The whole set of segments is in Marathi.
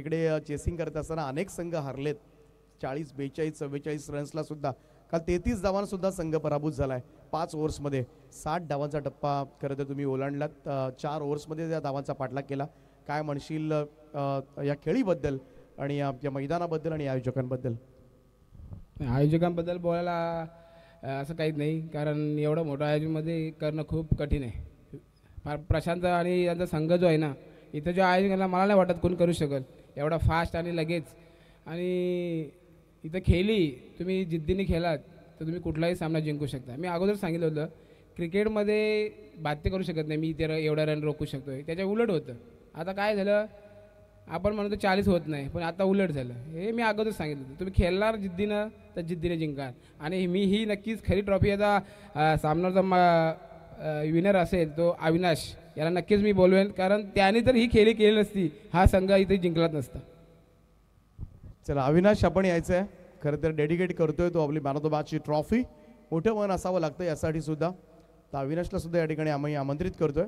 इकडे चेसिंग करत असताना अनेक संघ हारलेत. 40, 42, 44 रन्सला सुद्धा काल 33 धावांना सुद्धा संघ पराभूत झालाय. 5 ओव्हर्समध्ये 60 धावांचा टप्पा खरं तर तुम्ही ओलांडलात. 4 ओव्हर्समध्ये त्या धावांचा पाठलाग केला. काय म्हणशील या खेळीबद्दल आणि या मैदानाबद्दल आणि आयोजकांबद्दल? आयोजकांबद्दल बोलायला असं काहीच नाही, कारण एवढं मोठं आयोजनमध्ये करणं खूप कठीण आहे. फार प्रशांत आणि यांचा संघ जो आहे ना, इथं जो आयोजन मला नाही वाटत कोण करू शकल एवढा फास्ट आणि लगेच. आणि इथं खेळली तुम्ही जिद्दीने खेळलात तर तुम्ही कुठलाही सामना जिंकू शकता. मी अगोदर सांगितलं होतं क्रिकेटमध्ये बाध्य करू शकत नाही मी इथे एवढा रन रोखू शकतो, त्याच्या उलट होतं. आता काय झालं, आपण म्हणतो 40 होत नाही, पण आता उलट झालं. हे मी अगोदर सांगितलं होतं. तुम्ही खेळणार जिद्दीनं तर जिद्दीने जिंकाल. आणि मी ही नक्कीच खरी ट्रॉफी आता सामनाचा विनर असेल तो अविनाश याला नक्कीच मी बोलवेन, कारण त्याने तर ही खेळी केली नसती हा संघ इथे जिंकलाच नसता. चला अविनाश, आपण यायचं आहे. खरं तर डेडिकेट करतोय तो आपली मॅन ऑफ द मॅचची ट्रॉफी. मोठं मन असावं लागतं यासाठी सुद्धा. तर अविनाशला सुद्धा या ठिकाणी आम्ही आमंत्रित करतोय.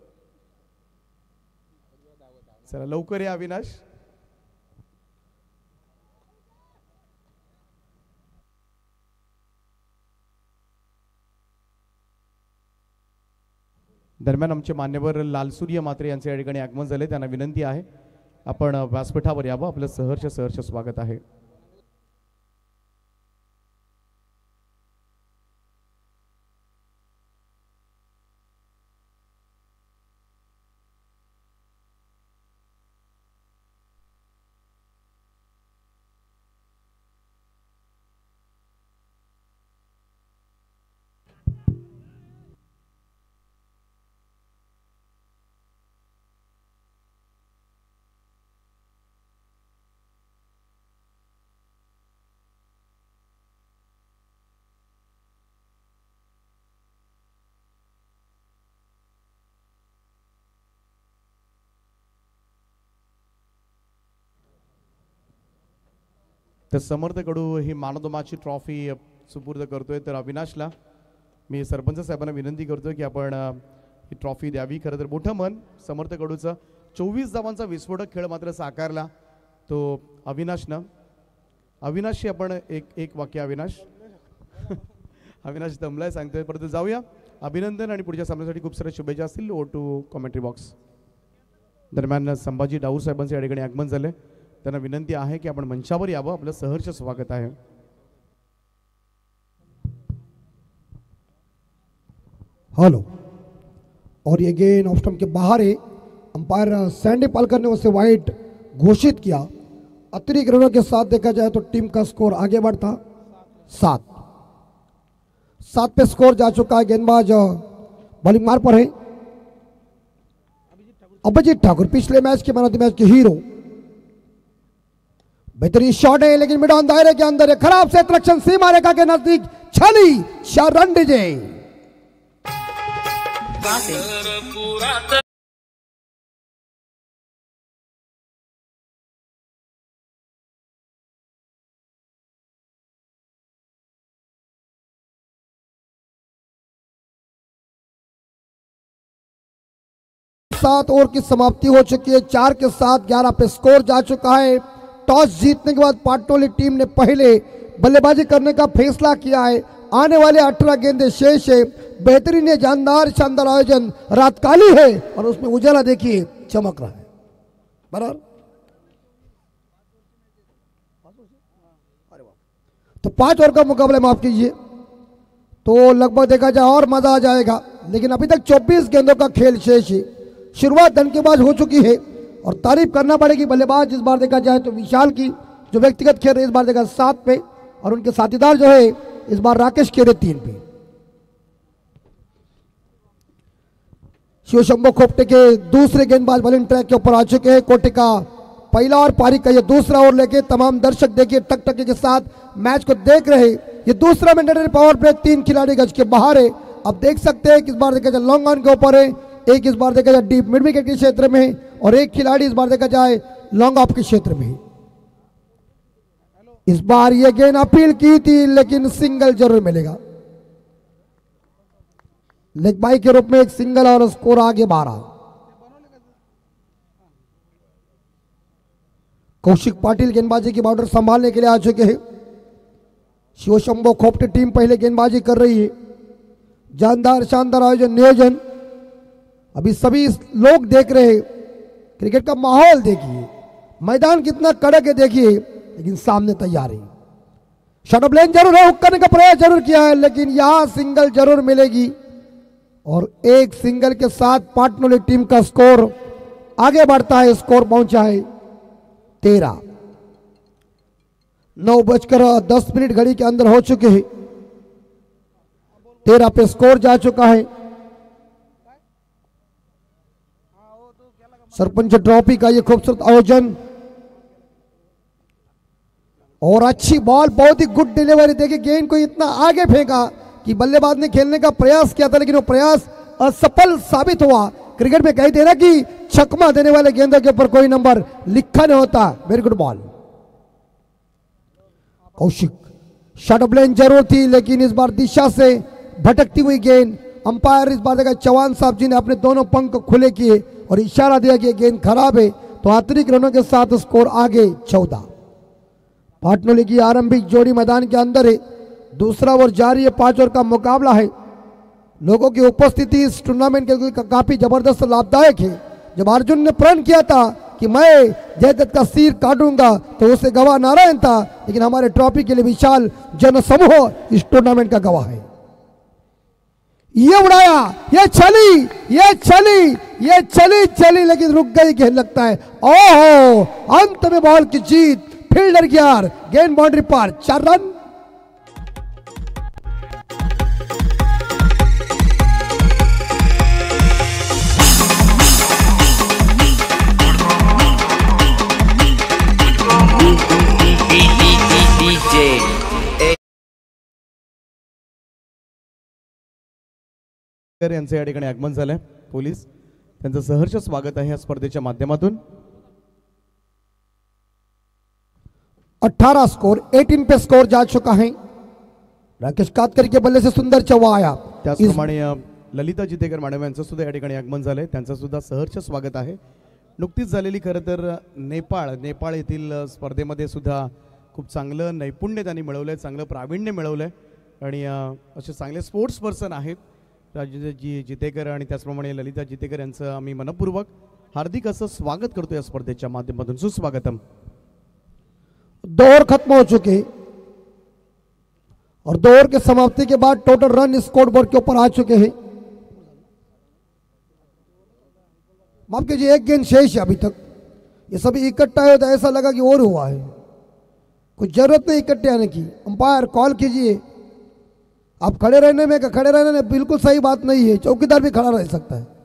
चला लवकर या अविनाश. दरम्यान आमचे मान्यवर लालसूर्य मात्रे यांचे या ठिकाणी आगमन झाले. त्यांना विनंती आहे आपण व्यासपीठावर यावं. आपलं सहर्ष स्वागत आहे. तर समर्थ कडू ही मॅन ऑफ द मॅचची ट्रॉफी सुपूर्द करतोय. तर अविनाशला मी सरपंच साहेबांना विनंती करतोय की आपण ही ट्रॉफी द्यावी. खरं तर मोठं मन समर्थ कडूचं. 24 धावांचा विस्फोटक खेळ मात्र साकारला तो अविनाशनं. अविनाशशी आपण एक वाक्य. अविनाश अविनाश दमलाय सांगतोय, परंतु जाऊया. अभिनंदन आणि पुढच्या सामन्यासाठी खूप साऱ्या शुभेच्छा असतील. ओ टू कॉमेंट्री बॉक्स. दरम्यान संभाजी डाऊर साहेबांचे या ठिकाणी आगमन झाले. त्यांना विनंती आहे की आपण मंचावर यावं. आपलं सहर्ष स्वागत आहे. हेलो, और ये गेंद ऑफ स्टंप के बाहर है. अंपायर सैंडी पालकर ने उसे वाइड घोषित किया. अतिरिक्त रनों के साथ देखा जाए तो टीम का स्कोर आगे बढ़ता 7 पे स्कोर जा चुका है. गेंदबाज बॉलिंग मार पर है. अभिजीत ठाकुर पिछले मैच के मैन ऑफ द मैच के हीरो. बेहतरीन शॉट है लेकिन मिड ऑन दायरे के अंदर है. खराब से रक्षण सीमा रेखा के नजदीक छली शारन डीजे. सात ओवर की समाप्ति हो चुकी है. 4 के साथ 11 पे स्कोर जा चुका है. टॉस जीतने के बाद पाटोली टीम ने पहले बल्लेबाजी करने का फैसला किया है. आने वाले 18 गेंदें शेष है. बेहतरीन है, जानदार शानदार आयोजन. रात काली है और उसमें उजाला देखिए चमक रहा है. बराबर. तो 5 ओवर का मुकाबला माफ कीजिए तो लगभग देखा जाए और मजा आ जाएगा. लेकिन अभी तक 24 गेंदों का खेल शेष है. शुरुआत धनकेबाज हो चुकी है और तारीफ करना पड़ेगी बल्लेबाज इस बार देखा जाए तो विशाल की, जो व्यक्तिगत खेल रहे इस बार देखा 7 पे, और उनके साथीदार जो है इस बार राकेश खेरे 3 पे. शिव शंभो खोपटे के दूसरे गेंदबाज बॉलिंग ट्रैक के ऊपर आ चुके हैं. कोटे का पहला और पारी का ये दूसरा ओवर लेके तमाम दर्शक देखिए टकटकी के साथ मैच को देख रहे. ये दूसरा मैंडेटरी पावर प्ले. 3 खिलाड़ी गज के बाहर है. अब देख सकते हैं कि इस बार देखा जाए लॉन्ग ऑन के ऊपर है, एक इस बार देखा जाए डीप मिड विकेट के क्षेत्र में है, और एक खिलाड़ी इस बार देखा जाए लॉन्ग ऑफ के क्षेत्र में है. इस बार ये गेंद अपील की थी लेकिन सिंगल जरूर मिलेगा. लेग बाई के रूप में एक सिंगल और स्कोर आगे 12. कौशिक पाटिल गेंदबाजी की बॉर्डर संभालने के लिए आ चुके हैं। शिवशंभो खोपटे टीम पहले गेंदबाजी कर रही है। जानदार शानदार आयोजन नियोजन अभी सभी लोग देख रहे हैं। क्रिकेट का माहौल देखिए, मैदान कितना कड़क है देखिए, लेकिन सामने तैयार है। शॉट ऑफ लेन जरूर है, हुक करने का प्रयास जरूर किया है, लेकिन यहां सिंगल जरूर मिलेगी और एक सिंगल के साथ पाटनोली टीम का स्कोर आगे बढ़ता है। स्कोर पहुंचा है 13। 9:10 घड़ी के अंदर हो चुके हैं। 13 पे स्कोर जा चुका है। सरपंच ट्रॉफी का ये खूबसूरत आयोजन और अच्छी बॉल, बहुत ही गुड डिलीवरी। देखिए गेंद को इतना आगे फेंका कि बल्लेबाज ने खेलने का प्रयास किया था, लेकिन वो प्रयास असफल साबित हुआ। क्रिकेट में कहते हैं ना कि छक्मा देने वाले गेंदों के ऊपर कोई नंबर लिखा नहीं होता। Very good ball. Kaushik, short of length जरूर थी, लेकिन इस बार दिशा से भटकती हुई गेंद। अंपायर इस बार देखा चौहान साहब जी ने अपने दोनों पंख खुले किए और इशारा दिया कि गेंद खराब है, तो अतिरिक्त रनों के साथ स्कोर आगे 14। पाटनोली की आरंभिक जोड़ी मैदान के अंदर है। दूसरा ओवर जारी है, 5 ओवर का मुकाबला है। लोगों की उपस्थिति इस टूर्नामेंट के लिए काफी जबरदस्त लाभदायक है। जब अर्जुन ने प्रण किया था कि मैं जयदत्त का सिर काटूंगा, तो उसे गवाह नारायण था, लेकिन हमारे ट्रॉफी के लिए विशाल जन समूह इस टूर्नामेंट का गवाह है। ये उड़ाया, ये चली, लेकिन रुक गई गेंद लगता है। ओहो, अंत में बॉल की जीत, फील्डर की हार, गेंद बाउंड्री पार, 4 रन। यांचं या ठिकाणी आगमन झालंय। पोलीस त्यांचं सहर्ष स्वागत आहे या स्पर्धेच्या माध्यमातून। 18 स्कोर, 18 पे स्कोर जा चुका है। राकेश कातकर के बल्ले से सुंदर चौवा आया। त्याचप्रमाणे ललिता जितेकर मॅडम यांचं सुद्धा या ठिकाणी आगमन झालंय, त्यांचं सुद्धा सहर्ष स्वागत आहे। नुकतीच झालेली खरं तर नेपाळ येथील स्पर्धेमध्ये सुद्धा खूप चांगलं नैपुण्य त्यांनी मिळवलंय, चांगलं प्रावीण्य मिळवलंय आणि असे चांगले स्पोर्ट्स पर्सन आहेत राजेशजी जितेकर आणि त्याचप्रमाणे ललिता जितेकर यांचं आम्ही मनपूर्वक हार्दिक असं स्वागत करतो या स्पर्धेच्या माध्यमातून। सुस्वागतम। 2 ओवर खत्म हो चुके और 2 ओवर के समाप्ति के बाद टोटल रन स्कोर बोर्ड के ऊपर आ चुके हैं। माफ कीजिए, एक गेंद शेष है अभी तक। ये सभी इकट्ठा है तो ऐसा लगा कि और हुआ है, कुछ जरूरत नहीं इकट्ठे आने की। अंपायर कॉल कीजिए। आप खड़े रहने में बिल्कुल सही बात नहीं है, चौकीदार भी खड़ा रह सकता है।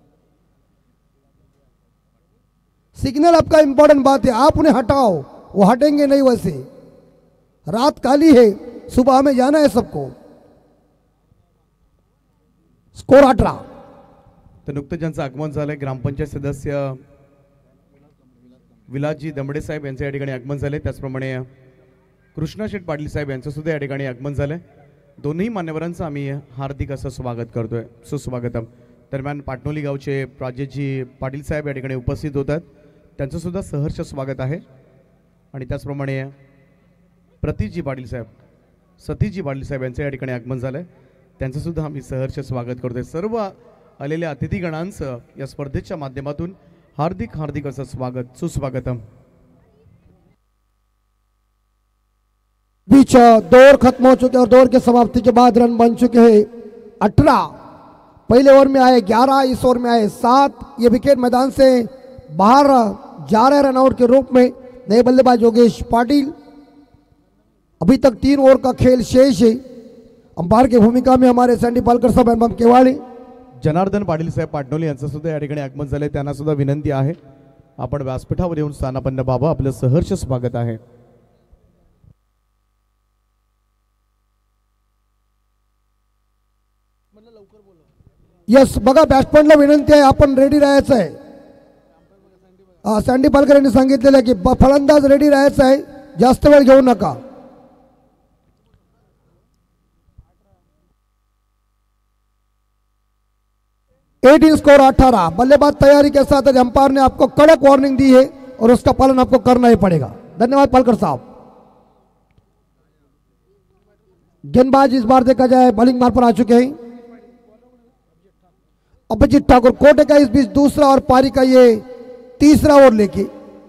सिग्नल आपका इंपॉर्टेंट बात है, आप उन्हें हटाओ, वो हटेंगे नहीं। वैसे रात काली है, सुबह में जाना है सबको। स्कोर 18। तर नुकतंच ज्यांचं आगमन झालंय ग्रामपंचायत सदस्य विलासजी दमडे साहेब यांचं या ठिकाणी आगमन झाले। त्याचप्रमाणे कृष्णा शेठ पाटील साहेब यांचं सुद्धा या ठिकाणी आगमन झालंय। दोन्ही मान्यवरांचं आम्ही हार्दिक असं स्वागत करतोय, सुस्वागतम। दरम्यान पाटनोली गावचे राजेशजी पाटील साहेब या ठिकाणी उपस्थित होतात, त्यांचं सुद्धा सहर्ष स्वागत आहे। आणि त्याचप्रमाणे प्रतीजी पाटील साहेब, सतीजी पाटील साहेब यांचं या ठिकाणी आगमन झालंय, त्यांचं सुद्धा आम्ही सहर्ष स्वागत करतोय। सर्व आलेल्या अतिथीगणांचं या स्पर्धेच्या माध्यमातून हार्दिक असं स्वागत, सुस्वागतम। बीच 2 ओवर खत्म हो चुके और 2 ओवर के समाप्ति के बाद रन बन चुके हैं 18। पहले ओवर में आए 11, इस ओवर में आए 7। ये विकेट मैदान से बाहर जा रहे रन आउट के रूप में नए बल्लेबाज योगेश पाटिल। अभी तक 3 ओवर का खेल शेष है। अंपायर की भूमिका में हमारे सैंडी पालकर साहब एवं केवाड़ी। जनार्दन पाटील साहेब पाटनोली यांचं सुद्धा या ठिकाणी आगमन झाले, त्यांना सुद्धा विनंती आहे आपण व्यासपीठावर येऊन स्थानापन्न व्हावं, आपलं सहर्ष स्वागत आहे। यस, बघा बॅट्समॅनला विनंती आहे, आपण रेडी राहायचं आहे। सँडी पालकर यांनी सांगितलेलं आहे की फलंदाज रेडी राहायचं आहे, जास्त वेळ घेऊ नका। स्कोर 18। बल्लेबाज तैयारी के साथ अंपायर ने आपको कड़क वार्निंग दी है और उसका पालन आपको करना ही पड़ेगा। धन्यवाद पालकर साहब। गेंदबाज इस बार देखा जाए बॉलिंग मार पर आ चुके हैं अभिजीत ठाकुर। कोटे का इस बीच दूसरा और पारी का ये तीसरा ओवर लेके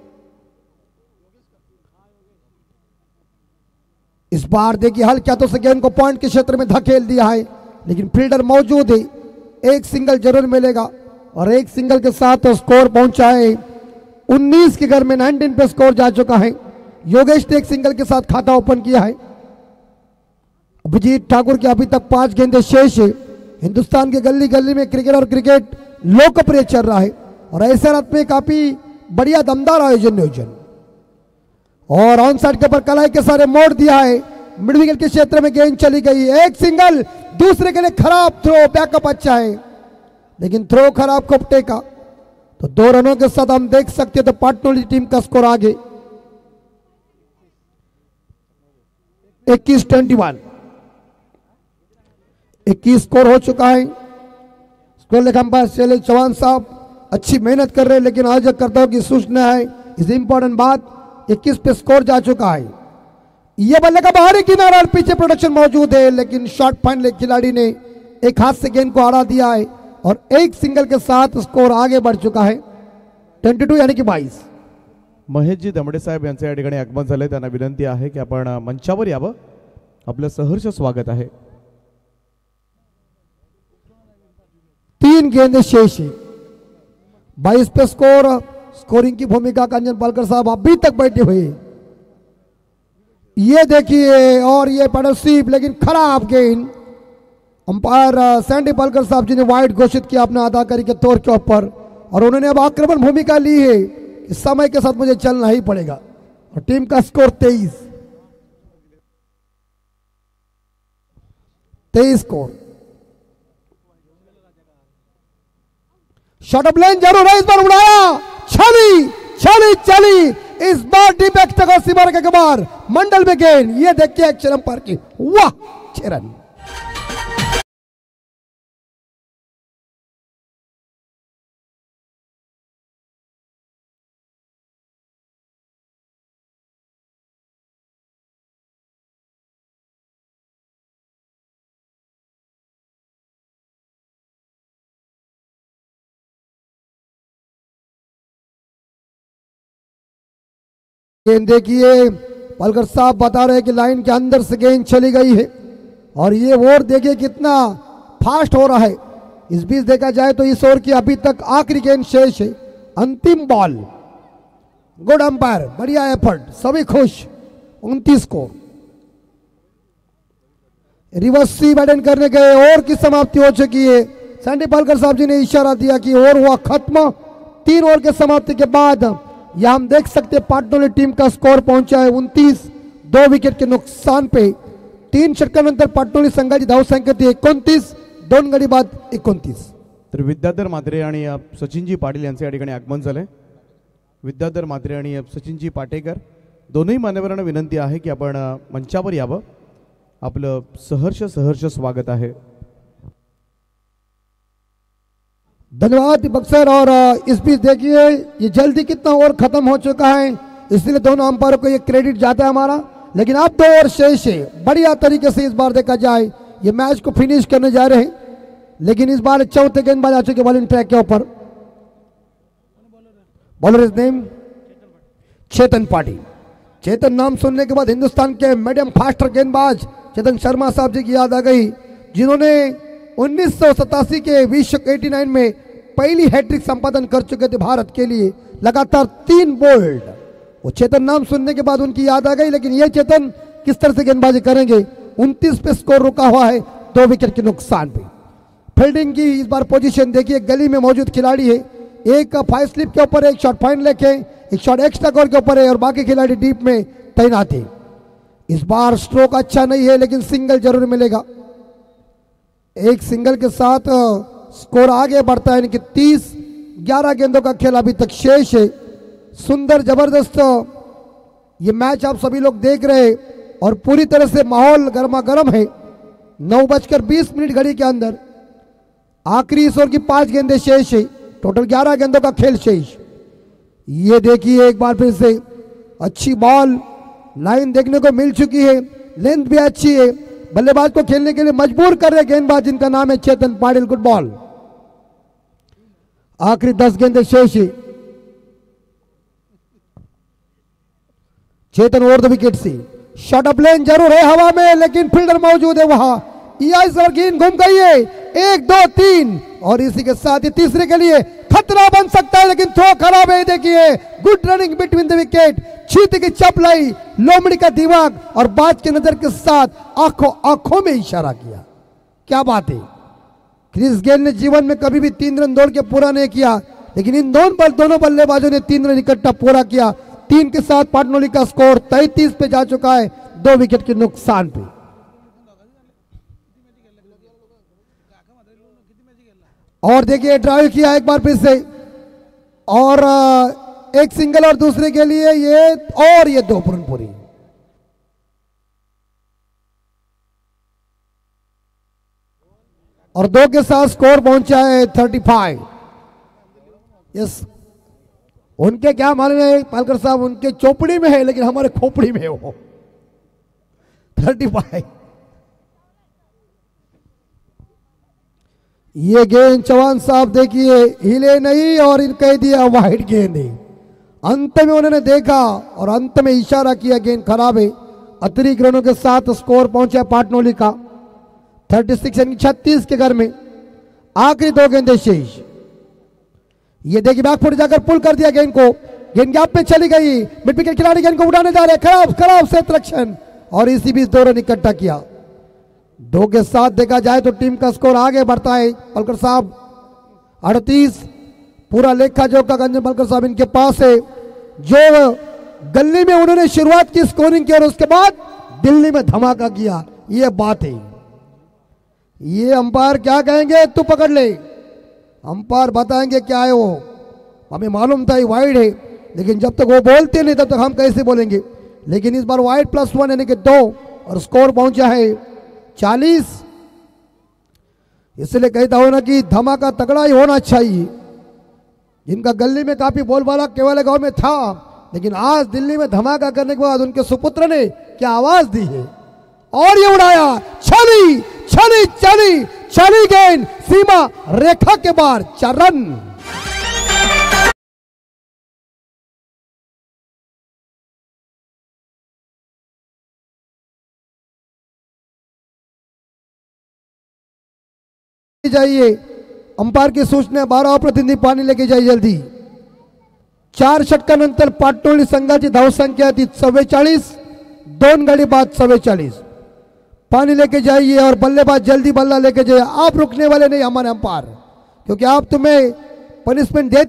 इस बार देखिए हल्के हाथों से गेंद को पॉइंट के क्षेत्र में धकेल दिया है, लेकिन फील्डर मौजूद है। एक सिंगल जरूर मिलेगा और एक सिंगल के साथ स्कोर पहुंचा है 19 के घर में 19 पे स्कोर जा चुका है। योगेश ने एक सिंगल के साथ खाता ओपन किया है। अभिजीत ठाकुर के अभी तक 5 गेंदें शेष है। हिंदुस्तान के गली गली में क्रिकेट और क्रिकेट लोकप्रिय चल रहा है और ऐसे रात में काफी बढ़िया दमदार आयोजन और ऑन साइड के ऊपर कलाई के सारे मोड़ दिया है। मिड विकेट के क्षेत्र में गेंद चली गई, एक सिंगल, दूसरे के लिए खराब थ्रो, बैकअप अच्छा है लेकिन थ्रो खराब कपटे का। तो 2 रनों के साथ हम देख सकते हैं तो पाटनोली टीम का स्कोर आगे 21-21 21 स्कोर हो चुका है। स्कोर लेखा अंपायर शैलेश चौहान साहब अच्छी मेहनत कर रहे हैं, लेकिन आयोजक कर्ताओं की सूचना है इस इंपॉर्टेंट बात 21 पे स्कोर जा चुका है। यह बल्ले का बाहरी किनारा और पीछे प्रोडक्शन मौजूद है, लेकिन शॉट फाइनल खिलाड़ी ने एक हाथ से गेंद को हरा दिया है और एक सिंगल के साथ स्कोर आगे बढ़ चुका है 22 यानी कि 22। महेशजी दमडे साहेब यांचे या ठिकाणी आगमन झाले, त्यांना विनंती आहे की आपण मंचावर यावं, आपलं सहर्ष स्वागत आहे। 3 गेंदें शेष है, 22 पे स्कोर। स्कोरिंग की भूमिका कंजन पालकर साहब अभी तक बैठे हुए। ये देखिए और ये पार्टनरशिप, लेकिन खराब गेंद। अंपायर सैंडी पालकर साहब जी ने वाइड घोषित किया अपना अदाकारी के तौर के ऊपर और उन्होंने अब आक्रमण भूमिका ली है। इस समय के साथ मुझे चलना ही पड़ेगा और टीम का score 23 score. Short of length जरूर है, इस बार उड़ाया, चली इस बार डीप एक्स तक सीमा रेखा के बाहर मंडल में गेंद। ये देखिए एक्शन अंपायर की, वाह 6 रन। गेंद देखिए पालकर साहब बता रहे हैं कि लाइन के अंदर से गेंद चली गई है और ये ओवर देखिए कितना फास्ट हो रहा है। इस बीच देखा जाए तो इस ओवर की अभी तक आखिरी गेंद शेष है, अंतिम बॉल। गुड अंपायर, बढ़िया एफर्ट, सभी खुश। 29 को रिवर्स सी बैटिंग करने गए, ओवर की समाप्ति हो चुकी है। सैंडी पालकर साहब जी ने इशारा दिया कि ओवर हुआ खत्म। 3 ओवर के समाप्ति के बाद यह हम देख सकते हैं पाटनोली टीम का स्कोर पहुंचा है 29, 2 विकेट के नुकसान पे। 3 षटकानंतर पाटनोली संघाची धावसंख्या होती 29, 2 गडी बाद 29। तर विद्याधर म्हात्रे आणि सचिनजी पाटील यांचे या ठिकाणी आगमन झाले। विद्याधर म्हात्रे आणि सचिनजी पाटेकर दोन्ही मान्यवरांना विनंती आहे की आपण मंचावर यावं, आपलं सहर्ष स्वागत आहे। धन्यवाद दीपक सर। और इस बीच देखिए ये जल्दी कितना ओवर खत्म हो चुका है, इसलिए दोनों अंपायरों को ये क्रेडिट जाता है हमारा, लेकिन अब 2 ओवर शेष है। बढ़िया तरीके से इस बार देखा जाए ये मैच को फिनिश करने जा रहे हैं, लेकिन इस बार चौथे गेंदबाज आ चुके बॉलिंग ट्रैक के ऊपर। Bowler is name Chetan Patil. Chetan नाम सुनने के बाद हिंदुस्तान के मीडियम फास्टर गेंदबाज चेतन शर्मा साहब जी की याद आ गई, जिन्होंने 1987 के विश्व 89 में पहली हैट्रिक संपादन कर चुके थे भारत के लिए, लगातार 3 बोल्ड। वो चेतन नाम सुनने के बाद उनकी याद आ गई, लेकिन ये चेतन किस तरह से गेंदबाजी करेंगे। 29 पे स्कोर रुका हुआ है, 2 विकेट के नुकसान पे। फील्डिंग की इस बार पोजीशन देखिए, गली में मौजूद खिलाड़ी है, एक 5 स्लिप के ऊपर, एक शॉट पॉइंट लेके, एक शॉट एक्स्ट्रा कवर के ऊपर है और बाकी खिलाड़ी डीप में तैनात है। इस बार स्ट्रोक अच्छा नहीं है, लेकिन सिंगल जरूर मिलेगा। एक सिंगल के साथ स्कोर आगे बढ़ता है, यानी कि 30, 11 गेंदों का खेल अभी तक शेष है। सुंदर जबरदस्त ये मैच आप सभी लोग देख रहे हैं और पूरी तरह से माहौल गर्मा गर्म है। 9:20 घड़ी के अंदर आखिरी इस ओवर की 5 गेंदें शेष है, टोटल 11 गेंदों का खेल शेष। ये देखिए एक बार फिर से अच्छी बॉल, लाइन देखने को मिल चुकी है, लेंथ भी अच्छी है, बल्लेबाज को खेलने के लिए मजबूर कर रहे गेंदबाज जिनका नाम है चेतन पाटिल। Good ball. आखिरी 10 गेंदें शेष है। चेतन ओवर द विकेट से शॉट अप लेन जरूर है हवा में, लेकिन फील्डर मौजूद है वहां। गेंद घूम गई है, 1 2 3 और इसी के साथ ही तीसरे के लिए खतरा बन सकता है, लेकिन थ्रो खराब है। देखिए good running between the wicket, चीते की चपलाई, लोमड़ी का दिमाग और बाज की नजर के साथ आंखों में इशारा किया। क्या बात है। क्रिस गेल ने जीवन में कभी भी 3 रन दौड़ के पूरा नहीं किया, लेकिन इन दोनों बल्लेबाजों ने 3 रन इकट्ठा पूरा किया। 3 के साथ पाटनोली का स्कोर 33 पे जा चुका है, 2 विकेट के नुकसान पे। और देखिए ड्राइव किया एक बार फिर से, और एक सिंगल और दूसरे के लिए ये 2 रन पूरी। और 2 के साथ स्कोर पहुंचा है 35। यस, उनके क्या मालूम है पालकर साहब, उनके चोपड़ी में है लेकिन हमारे खोपड़ी में है वो 35। ये गेंद चौहान साहब देखिए हिले नहीं और कह दिया वाइड गेंद है। अंत में उन्होंने देखा और अंत में इशारा किया गेंद खराब है। अतिरिक्त रनों के साथ स्कोर पहुंचा पाटनोली का 36 यानी 36 के घर में। आखिरी 2 गेंदें शेष। ये देखिए बैकफुट जाकर पुल कर दिया गेंद को, गेंद गैप पे चली गई, मिड विकेट खिलाड़ी गेंद को उड़ाने जा रहे, खराब से रक्षण और इसी बीच 2 रन इकट्ठा किया। 2 के साथ देखा जाए तो टीम का स्कोर आगे बढ़ता है। पलकर साहब 38, पूरा लेखा जोखा गंजन पलकर साहब इनके पास है। जो गली में उन्होंने शुरुआत की स्कोरिंग की और उसके बाद दिल्ली में धमाका किया, ये बात है। ये अंपायर क्या कहेंगे तू पकड़ ले, अंपायर बताएंगे क्या है वो। हमें मालूम था ये वाइड है, लेकिन जब तक वो बोलते नहीं तब तक हम कैसे बोलेंगे। लेकिन इस बार वाइड +1 यानी कि 2 और स्कोर पहुंचा है 40। इसलिए कहता हूं ना कि धमाका तगड़ा ही होना चाहिए। जिनका गली में काफी बोलबाला केवल गांव में था, लेकिन आज दिल्ली में धमाका करने के बाद उनके सुपुत्र ने क्या आवाज दी है और ये उड़ाया। चली चली चली चली गेंद सीमा रेखा के बाहर, 4 रन। जाइए अंपायर की सूचना, 12 प्रतिनिधी पाणी लेके जाइए जल्दी। 4 षटकानंतर पाटोळी संघाची धावसंख्या ती 44, 2 गडी बाद 44। पानी लेके जाइए और बल्लेबाज जल्दी बल्ला लेके जाइए। आप रुकने वाले नहीं हमारे अंपायर, क्योंकि आप तुम्हें पनिशमेंट देते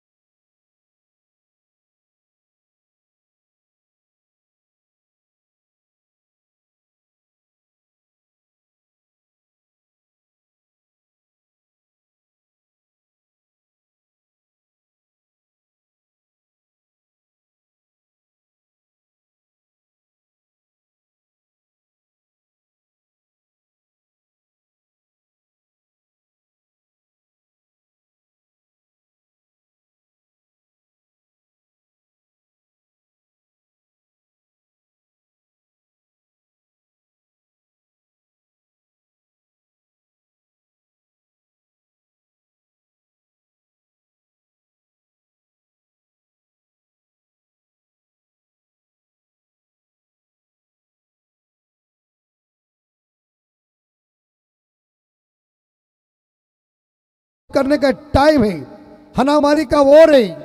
करने का टाइम है, हनामारी का वोर है।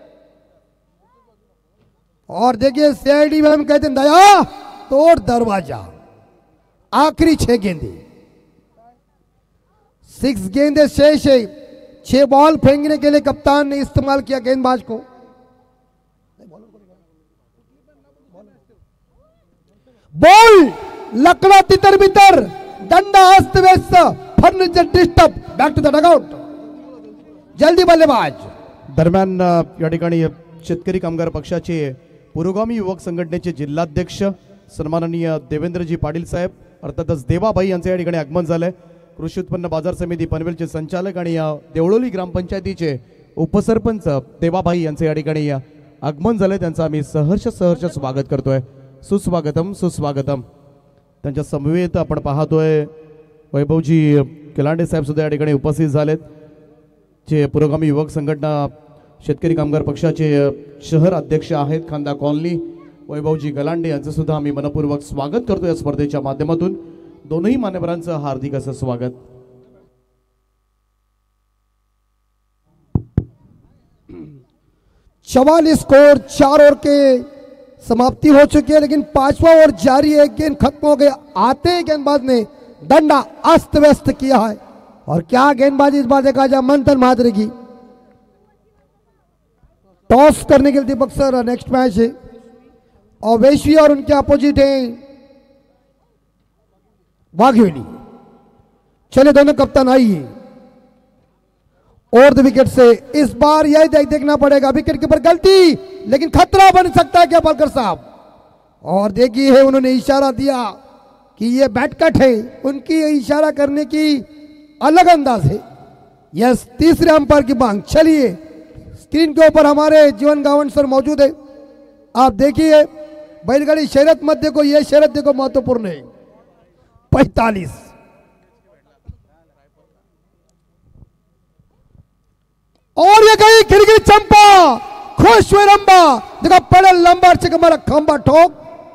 और देखिए सीआईडी में हम कहते हैं दया तोड़ दरवाजा। आखिरी 6 गेंदे, 6 गेंदे शेष है। 6 बॉल फेंकने के लिए कप्तान ने इस्तेमाल किया गेंदबाज को। बॉल लकड़ा तितर बितर, दंडा अस्त व्यस्त, furniture disturb, back to the dugout, जल्दी बल्लेबाज। दरम्यान या ठिकाणी शेतकरी कामगार पक्षाचे पुरोगामी युवक संघटनेचे जिल्हाध्यक्ष सन्माननीय देवेंद्रजी पाटील साहेब अर्थातच देवाबाई यांचे या ठिकाणी आगमन झालंय। कृषी उत्पन्न बाजार समिती पनवेलचे संचालक आणि देवळोली ग्रामपंचायतीचे उपसरपंच देवाभाई यांचे या ठिकाणी आगमन झाले, त्यांचं आम्ही सहर्ष स्वागत करतोय. सुस्वागतम सुस्वागतम. त्यांच्या समवेत आपण पाहतोय वैभवजी किलांडे साहेब सुद्धा या ठिकाणी उपस्थित झालेत, जे पुरोगामी युवक संघटना शेतकरी कामगार पक्षाचे शहर अध्यक्ष आहेत खांदा कॉलनी. वैभवजी गलांडे यांचं सुद्धा आम्ही मनपूर्वक स्वागत करतो या स्पर्धेच्या माध्यमातून. दोनही मान्यवरांचं हार्दिक असं स्वागत. चवालीस स्कोर, 4 ओवर के समाप्ति हो चुकी है, लेकिन 5वां ओवर जारी है. गेंद खत्म हो गया, आते ही गेंदबाज ने डंडा अस्त व्यस्त किया है. और क्या गेंदबाजी इस बार देखा जाए मंथन महात्रे की. टॉस करने के लिए दीपक सर नेक्स्ट मैच है, और वैश्वी और उनके अपोजिट है वाघेली. चले दोनों कप्तान आइए. और द विकेट से इस बार यह देखना पड़ेगा, विकेट के ऊपर गलती, लेकिन खतरा बन सकता है क्या पालकर साहब. और देखिए है उन्होंने इशारा दिया कि ये बैट कट है, उनकी इशारा करने की अलग अंदाज है. यस, तीसरे अंपायर की मांग. चलिए स्क्रीन के ऊपर हमारे जीवन गावन सर मौजूद है, आप देखिए. बैलगाड़ी शर्यत मत देखो, ये शर्यत देखो, महत्वपूर्ण है. 45 और ये गई गिरगिरी चंपा, खुश हुए रंबा. देखो बड़े लंबा अर्चे का हमारा खंबा ठोक.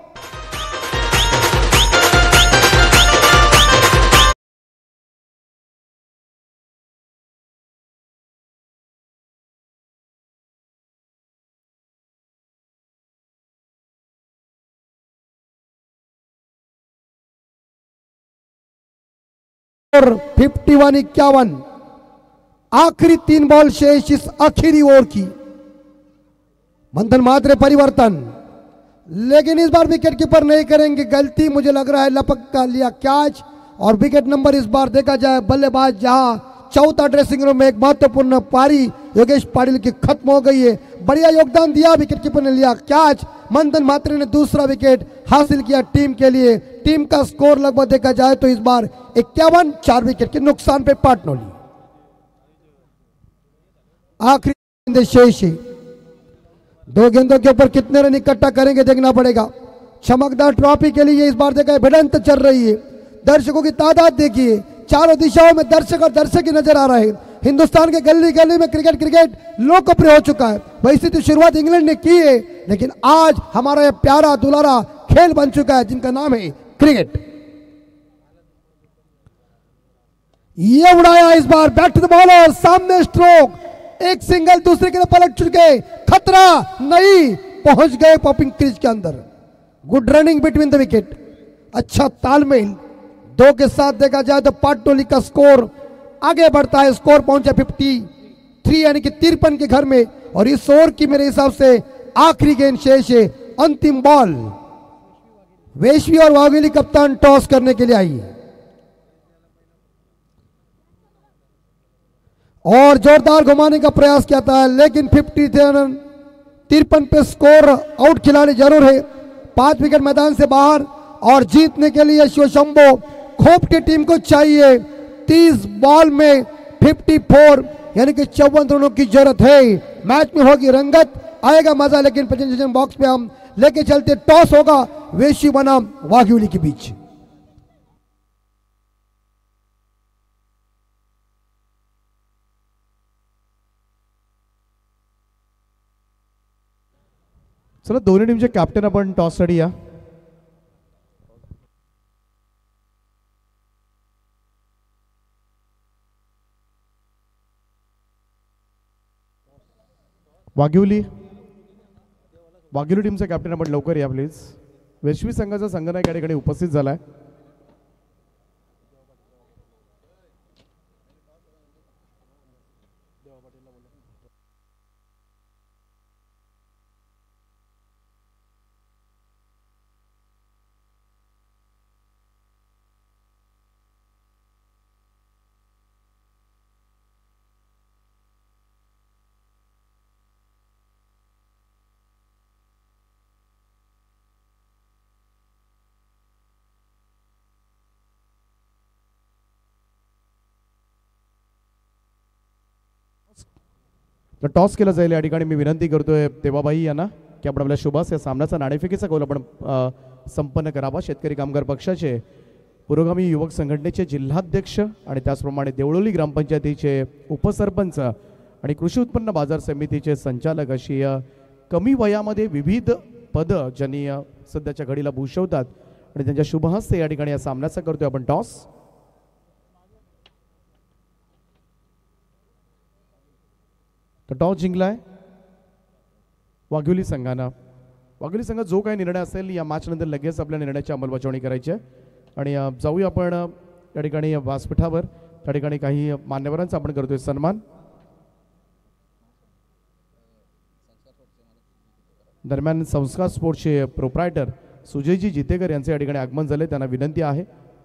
और 51-51 आखिरी 3 बॉल शेष इस आखिरी ओवर की. मंथन महात्रे परिवर्तन, लेकिन इस बार विकेट कीपर नहीं करेंगे. गलती मुझे लग रहा है, लपक का लिया कैच. और विकेट नंबर इस बार देखा जाए बल्लेबाज जहां चौथा ड्रेसिंग रूम में एक महत्वपूर्ण पारी योगेश पाटिल की खत्म हो गई है. बढ़िया योगदान दिया, विकेट कीपर ने लिया कैच. मंथन महात्रे ने दूसरा विकेट हासिल किया टीम के लिए. टीम का स्कोर लगभग देखा जाए तो इस बार 51, 4 विकेट के नुकसान पे पाटनोली. आखिरी गेंद शेष है, 2 गेंदों के ऊपर कितने रन इकट्ठा करेंगे देखना पड़ेगा. चमकदार ट्रॉफी के लिए इस बार देखा है भिड़ंत चल रही है. दर्शकों की तादाद देखिए, चारों दिशाओं में दर्शक और दर्शक ही नजर आ रहे हैं. हिंदुस्तान के गली गली में क्रिकेट लोकप्रिय हो चुका है. वैसे तो शुरुआत इंग्लैंड ने की है, लेकिन आज हमारा यह प्यारा दुलारा खेल बन चुका है जिनका नाम है क्रिकेट. ये उड़ाया इस बार बैक टू द बॉलर, सामने स्ट्रोक, एक सिंगल, दूसरे के लिए पलट चुके. खतरा नहीं, पहुंच गए पॉपिंग क्रीज के अंदर. Good running between the wicket, अच्छा तालमेल. 2 के साथ देखा जाए तो पाटोली का स्कोर आगे बढ़ता है. स्कोर पहुंचा 53 यानी कि 53 के घर में. और इस ओवर की मेरे हिसाब से आखिरी गेंद शेष है, अंतिम बॉल. वैश्वी और वाघेली कप्तान टॉस करने के लिए आई और जोरदार घुमाने का प्रयास किया था, लेकिन 53 पे स्कोर आउट खिलाड़ी जरूर है. 5 विकेट मैदान से बाहर. और जीतने के लिए शिवशंभो खोप की टीम को चाहिए 30 बॉल में 54 यानी कि 54 रनों की जरूरत है. मैच में होगी रंगत, आएगा मजा, लेकिन प्रेजेंटेशन बॉक्स पे हम लेके चलते. टॉस होगा वैश्वी बनाम वाघेली के बीच. चला दोन्ही टीमचे कॅप्टन आपण टॉस साठी या. वाघेली टीमचे कॅप्टन आपण लवकर या प्लीज. वैश्वी संघाचा संघनायक या ठिकाणी उपस्थित झालाय. तर टॉस केला जाईल या ठिकाणी. मी विनंती करतोय देवाबाई यांना की आपण आपल्या शुभास या सामन्याचा नाणेफेकीचा कौल आपण संपन्न करावा. शेतकरी कामगार पक्षाचे पुरोगामी युवक संघटनेचे जिल्हाध्यक्ष आणि त्याचप्रमाणे देवळोली ग्रामपंचायतीचे उपसरपंच आणि कृषी उत्पन्न बाजार समितीचे संचालक अशी कमी वयामध्ये विविध पदं ज्यांनी सध्याच्या घडीला भूषवतात आणि त्यांच्या शुभ हस्ते या ठिकाणी या सामन्याचा करतोय आपण टॉस. तर टॉस जिंकलाय वाघोली संघानं. वाघोली संघ जो काही निर्णय असेल या मॅच नंतर लगेच आपल्या निर्णयाची अंमलबजावणी करायची आहे. आणि जाऊया आपण या ठिकाणी व्यासपीठावर. त्या ठिकाणी काही मान्यवरांचा आपण करतोय सन्मान. दरम्यान संस्कार स्पोर्ट्सचे प्रोप्रायटर सुजयजी जितेकर यांचे या ठिकाणी आगमन झाले. त्यांना विनंती आहे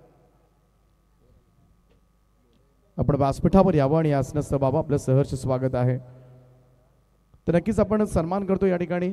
आपण व्यासपीठावर यावं आणि यासनं बाबा आपलं सहर्ष स्वागत आहे. तर नक्कीच आपण सन्मान करतो या ठिकाणी.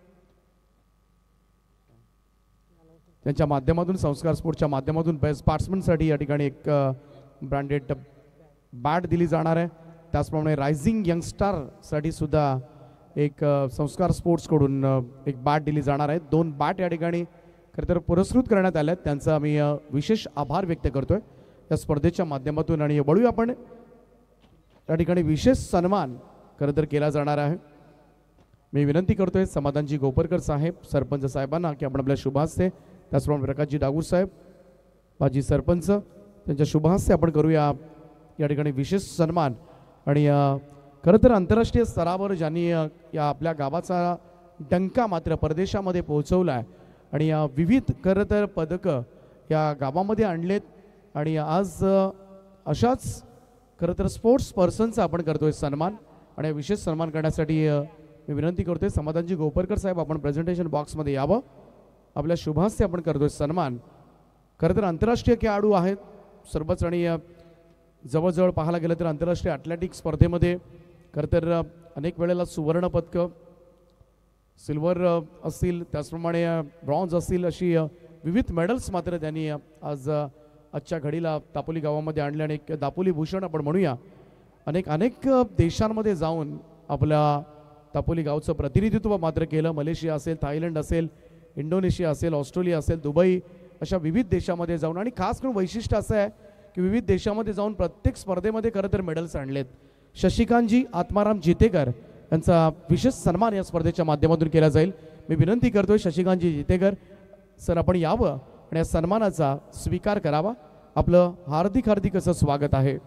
त्यांच्या माध्यमातून संस्कार स्पोर्ट्सच्या माध्यमातून बेस्ट बॅट्समनसाठी या ठिकाणी एक ब्रँडेड बॅट दिली जाणार आहे. त्याचप्रमाणे रायझिंग यंगस्टारसाठी सुद्धा एक संस्कार स्पोर्ट्सकडून एक बॅट दिली जाणार आहे. 2 बॅट या ठिकाणी खरं तर पुरस्कृत करण्यात आल्या. त्यांचा आम्ही विशेष आभार व्यक्त करतोय या स्पर्धेच्या माध्यमातून. आणि वळूया आपण या ठिकाणी विशेष सन्मान खरं तर केला जाणार आहे. मी विनंती करतोय समाधानजी गोपरकर साहेब सरपंच साहेबांना की आपण आपल्या शुभहस्ते, त्याचप्रमाणे प्रकाशजी डागूर साहेब माजी सरपंच त्यांच्या शुभहस्ते आपण करूया या ठिकाणी विशेष सन्मान. आणि खरं तर आंतरराष्ट्रीय स्तरावर ज्यांनी या आपल्या गावाचा डंका मात्र परदेशामध्ये पोहोचवला आहे आणि विविध खरं तर पदकं या गावामध्ये आणलेत. आणि आज अशाच खरं तर स्पोर्ट्स पर्सनचा आपण करतोय सन्मान. आणि विशेष सन्मान करण्यासाठी मी विनंती करतोय समाधानजी गोपरकर साहेब आपण प्रेझेंटेशन बॉक्समध्ये यावं. आपल्या शुभहस्ते आपण करतोय सन्मान. खरं तर आंतरराष्ट्रीय खेळाडू आहेत सर्वच. आणि जवळजवळ पाहायला गेलं तर आंतरराष्ट्रीय ॲथलेटिक्स स्पर्धेमध्ये खरं तर अनेक वेळेला सुवर्ण पदकं, सिल्वर असतील, त्याचप्रमाणे ब्रॉन्झ असतील, अशी विविध मेडल्स मात्र त्यांनी आज आजच्या घडीला दापोली गावामध्ये आणले. आणि एक दापोली भूषण आपण म्हणूया. अनेक देशांमध्ये जाऊन आपल्या दापोली गावचं प्रतिनिधित्व मात्र केलं. मलेशिया असेल, थायलंड असेल, इंडोनेशिया असेल, ऑस्ट्रेलिया असेल, दुबई, अशा विविध देशामध्ये जाऊन. आणि खास करून वैशिष्ट्य असं आहे की विविध देशामध्ये जाऊन प्रत्येक स्पर्धेमध्ये खरं तर मेडल्स आणलेत. शशिकांतजी आत्माराम जितेकर यांचा विशेष सन्मान या स्पर्धेच्या माध्यमातून केला जाईल. मी विनंती करतोय शशिकांतजी जितेकर सर आपण यावं आणि या सन्मानाचा स्वीकार करावा. आपलं हार्दिक असं स्वागत आहे.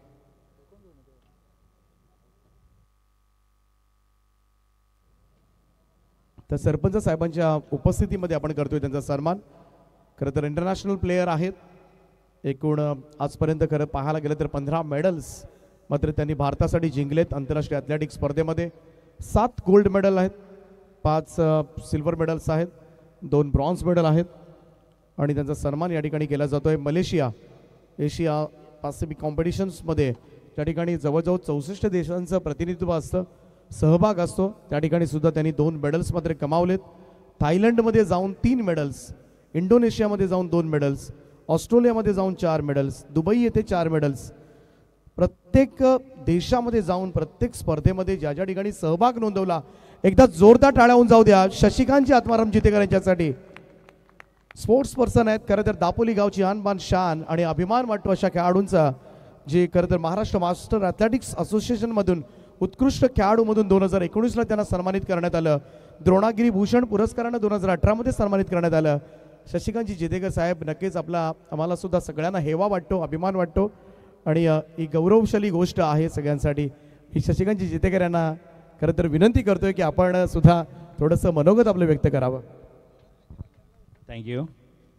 तर सरपंच साहेबांच्या उपस्थितीमध्ये आपण करतोय त्यांचा सन्मान. खरं तर इंटरनॅशनल प्लेयर आहेत. एकूण आजपर्यंत खरं पाहायला गेलं तर 15 मेडल्स मात्र त्यांनी भारतासाठी जिंकलेत आंतरराष्ट्रीय ॲथलेटिक्स स्पर्धेमध्ये. 7 गोल्ड मेडल आहेत, 5 सिल्वर मेडल्स आहेत, 2 ब्रॉन्झ मेडल आहेत. आणि त्यांचा सन्मान या ठिकाणी केला जातो आहे. मलेशिया एशिया पॅसिफिक कॉम्पिटिशन्समध्ये त्या ठिकाणी जवळजवळ 64 देशांचं प्रतिनिधित्व असतं, सहभाग असतो. त्या ठिकाणी सुद्धा त्यांनी 2 मेडल्स मात्र कमावलेत. थायलंडमध्ये जाऊन 3 मेडल्स, इंडोनेशियामध्ये जाऊन 2 मेडल्स, ऑस्ट्रेलियामध्ये जाऊन 4 मेडल्स, दुबई येथे 4 मेडल्स. प्रत्येक देशामध्ये जाऊन प्रत्येक स्पर्धेमध्ये ज्या ज्या ठिकाणी सहभाग नोंदवला, एकदा जोरदार टाळ्या होऊन जाऊ द्या शशिकांतजी आत्माराम जितेकर यांच्यासाठी. स्पोर्ट्स पर्सन आहेत खरं तर दापोली गावची आणबान शान आणि अभिमान वाटतो अशा खेळाडूंचा, जे खरं तर महाराष्ट्र मास्टर ॲथलेटिक्स असोसिएशनमधून उत्कृष्ट खेळाडूमधून 2019ला त्यांना सन्मानित करण्यात आलं. द्रोणागिरी भूषण पुरस्कारानं 2018मध्ये सन्मानित करण्यात आलं. शशिकांतजी जितेकर साहेब नक्कीच आम्हाला सुद्धा सगळ्यांना हेवा वाटतो, अभिमान वाटतो आणि ही गौरवशाली गोष्ट आहे सगळ्यांसाठी. ही शशिकांतजी जितेकर यांना खरं तर विनंती करतोय की आपण सुद्धा थोडंसं मनोगत आपलं व्यक्त करावं. थँक्यू.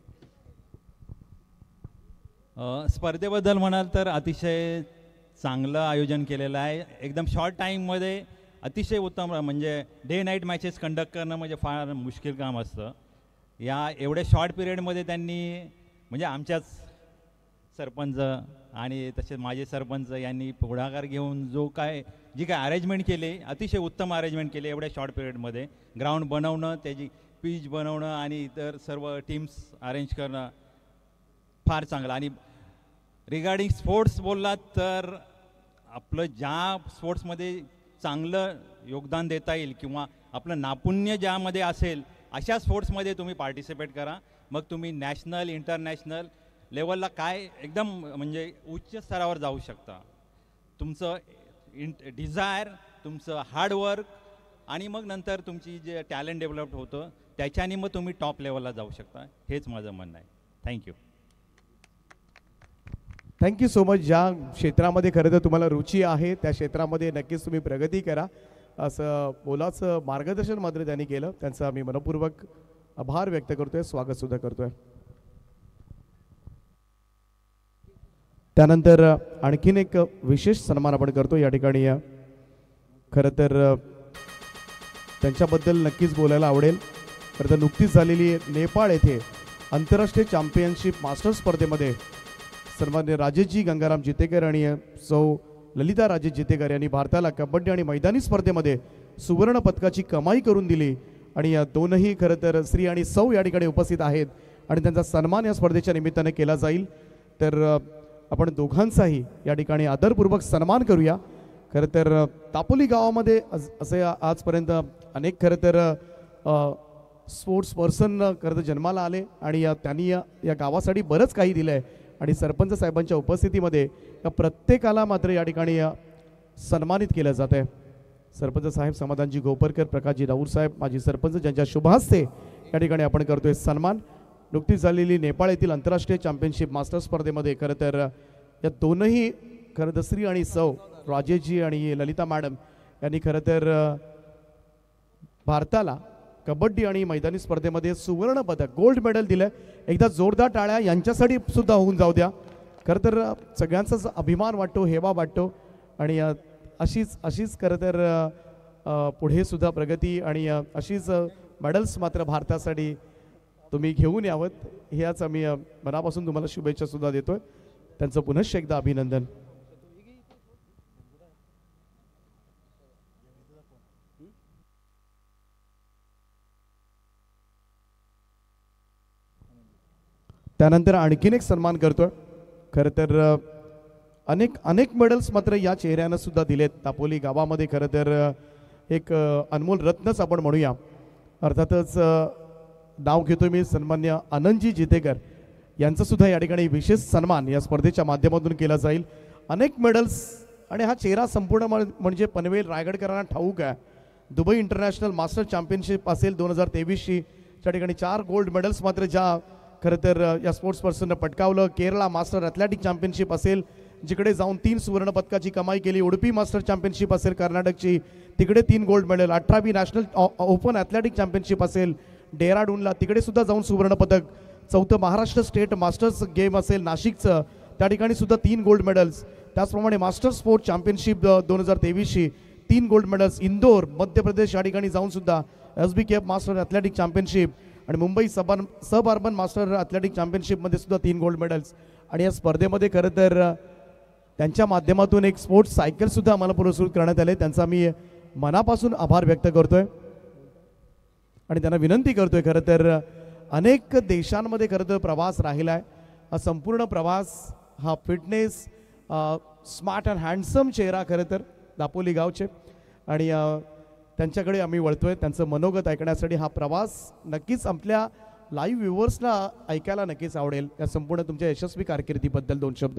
स्पर्धेबद्दल म्हणाल तर अतिशय चांगलं आयोजन केलेलं आहे. एकदम शॉर्ट टाईममध्ये अतिशय उत्तम, म्हणजे डे नाईट मॅचेस कंडक्ट करणं म्हणजे फार मुश्किल काम असतं. या एवढ्या शॉर्ट पिरियडमध्ये त्यांनी म्हणजे आमच्याच सरपंच आणि तसेच माझे सरपंच यांनी पुढाकार घेऊन जी काय अरेंजमेंट केली, अतिशय उत्तम अरेंजमेंट केली. एवढ्या शॉर्ट पिरियडमध्ये ग्राउंड बनवणं, त्याची पिच बनवणं आणि इतर सर्व टीम्स अरेंज करणं फार चांगलं. आणि रिगार्डिंग स्पोर्ट्स बोललात तर आपलं ज्या स्पोर्ट्समध्ये चांगलं योगदान देता येईल किंवा आपलं नापुण्य ज्यामध्ये असेल अशा स्पोर्ट्समध्ये तुम्ही पार्टिसिपेट करा. मग तुम्ही नॅशनल इंटरनॅशनल लेवलला काय एकदम म्हणजे उच्च स्तरावर जाऊ शकता. तुमचं डिझायर, तुमचं हार्डवर्क आणि मग नंतर तुमची जे टॅलेंट डेव्हलप होतं त्याच्याने मग तुम्ही टॉप लेवलला जाऊ शकता. हेच माझं म्हणणं आहे. थँक्यू. Thank you so much. ज्या क्षेत्रामध्ये खरं तर तुम्हाला रुची आहे त्या क्षेत्रामध्ये नक्कीच तुम्ही प्रगती करा असं बोलाचं मार्गदर्शन मात्र त्यांनी केलं. त्यांचं आम्ही मनपूर्वक आभार व्यक्त करतोय, स्वागतसुद्धा करतोय. त्यानंतर आणखीन एक विशेष सन्मान आपण करतो या ठिकाणी. खरं तर त्यांच्याबद्दल नक्कीच बोलायला आवडेल. खरं तर नुकतीच झालेली नेपाळ येथे आंतरराष्ट्रीय चॅम्पियनशिप मास्टर स्पर्धेमध्ये सन्मान्य राजेशजी गंगाराम जितेकर आणि सौ ललिता राजेश जितेकर यांनी भारताला कबड्डी आणि मैदानी स्पर्धेमध्ये सुवर्ण पदकाची कमाई करून दिली. आणि या दोनही खरं तर श्री आणि सौ या ठिकाणी उपस्थित आहेत आणि त्यांचा सन्मान या स्पर्धेच्या निमित्ताने केला जाईल. तर आपण दोघांचाही या ठिकाणी आदरपूर्वक सन्मान करूया. खरं तर तापोली गावामध्ये असे आजपर्यंत अनेक खरं तर स्पोर्ट्स पर्सन खरं तर जन्माला आले आणि त्यांनी या गावासाठी बरंच काही दिलं आहे. आणि सरपंच साहेबांच्या उपस्थितीमध्ये या प्रत्येकाला मात्र या ठिकाणी सन्मानित केलं जात आहे. सरपंच साहेब समाधानजी गोपरकर, प्रकाशजी राऊर साहेब माजी सरपंच, ज्यांच्या शुभ हस्ते या ठिकाणी आपण करतोय सन्मान. नुकतीच झालेली नेपाळ येथील आंतरराष्ट्रीय चॅम्पियनशिप मास्टर स्पर्धेमध्ये खरं तर या दोनही खरं तर श्री आणि सौ राजेशजी आणि ललिता मॅडम यांनी खरं तर भारताला कबड्डी आणि मैदानी स्पर्धेमध्ये सुवर्ण पदक गोल्ड मेडल दिलं. एकदा जोरदार टाळ्या यांच्यासाठी सुद्धा होऊन जाऊ द्या. खरं तर सगळ्यांचाच अभिमान वाटतो, हेवा वाटतो आणि अशीच खरं तर पुढे सुद्धा प्रगती आणि अशीच मेडल्स मात्र भारतासाठी तुम्ही घेऊन यावं ह्याच आम्ही मनापासून तुम्हाला शुभेच्छा सुद्धा देतोय. त्यांचं पुनश्च एकदा अभिनंदन. त्यानंतर आणखीन एक सन्मान करतोय. खरं तर अनेक मेडल्स मात्र या चेहऱ्यानं सुद्धा दिलेत. तापोली गावामध्ये खरं तर एक अनमोल रत्नच आपण म्हणूया. अर्थातच नाव घेतोय मी सन्मान्य आनंदजी जितेकर यांचं सुद्धा या ठिकाणी विशेष सन्मान या स्पर्धेच्या माध्यमातून केला जाईल. अनेक मेडल्स आणि हा चेहरा संपूर्ण म्हणजे पनवेल रायगडकरांना ठाऊक आहे. दुबई इंटरनॅशनल मास्टर चॅम्पियनशिप असेल 2023ची, त्या ठिकाणी 4 गोल्ड मेडल्स मात्र ज्या खरं तर या स्पोर्ट्स पर्सननं पटकावलं. केरळा मास्टर ॲथलेटिक चॅम्पियनशिप असेल जिकडे जाऊन 3 सुवर्ण पदकाची कमाई केली. उडुपी मास्टर चॅम्पियनशिप असेल कर्नाटकची, तिकडे 3 गोल्ड मेडल. 18वी नॅशनल ओपन ॲथलेटिक चॅम्पियनशिप असेल डेहराडूनला, तिकडे सुद्धा जाऊन सुवर्ण पदक. 4थं महाराष्ट्र स्टेट मास्टर्स गेम असेल नाशिकचं, त्या ठिकाणी सुद्धा 3 गोल्ड मेडल्स. त्याचप्रमाणे मास्टर स्पोर्ट चॅम्पियनशिप 2023ची 3 गोल्ड मेडल्स. इंदोर मध्य प्रदेश या ठिकाणी जाऊन सुद्धा SBKF मास्टर ॲथलेटिक चॅम्पियनशिप आणि Mumbai suburban master athletic चॅम्पियनशिपमध्ये सुद्धा 3 गोल्ड मेडल्स. आणि या स्पर्धेमध्ये खरं तर त्यांच्या माध्यमातून एक स्पोर्ट्स सायकल सुद्धा आम्हाला पुरस्कृत करण्यात आले. त्यांचा मी मनापासून आभार व्यक्त करतोय आणि त्यांना विनंती करतोय. खरं तर अनेक देशांमध्ये खरं तर प्रवास राहिला आहे. हा संपूर्ण प्रवास हा फिटनेस, स्मार्ट अँड हँडसम चेहरा खरं तर दापोली गावचे आणि त्यांच्याकडे आम्ही वळतोय. त्यांचं मनोगत ऐकण्यासाठी हा प्रवास नक्कीच आपल्या लाईव्ह व्ह्युअर्सला ऐकायला नक्कीच आवडेल. या संपूर्ण तुमच्या यशस्वी कारकिर्दीबद्दल 2 शब्द.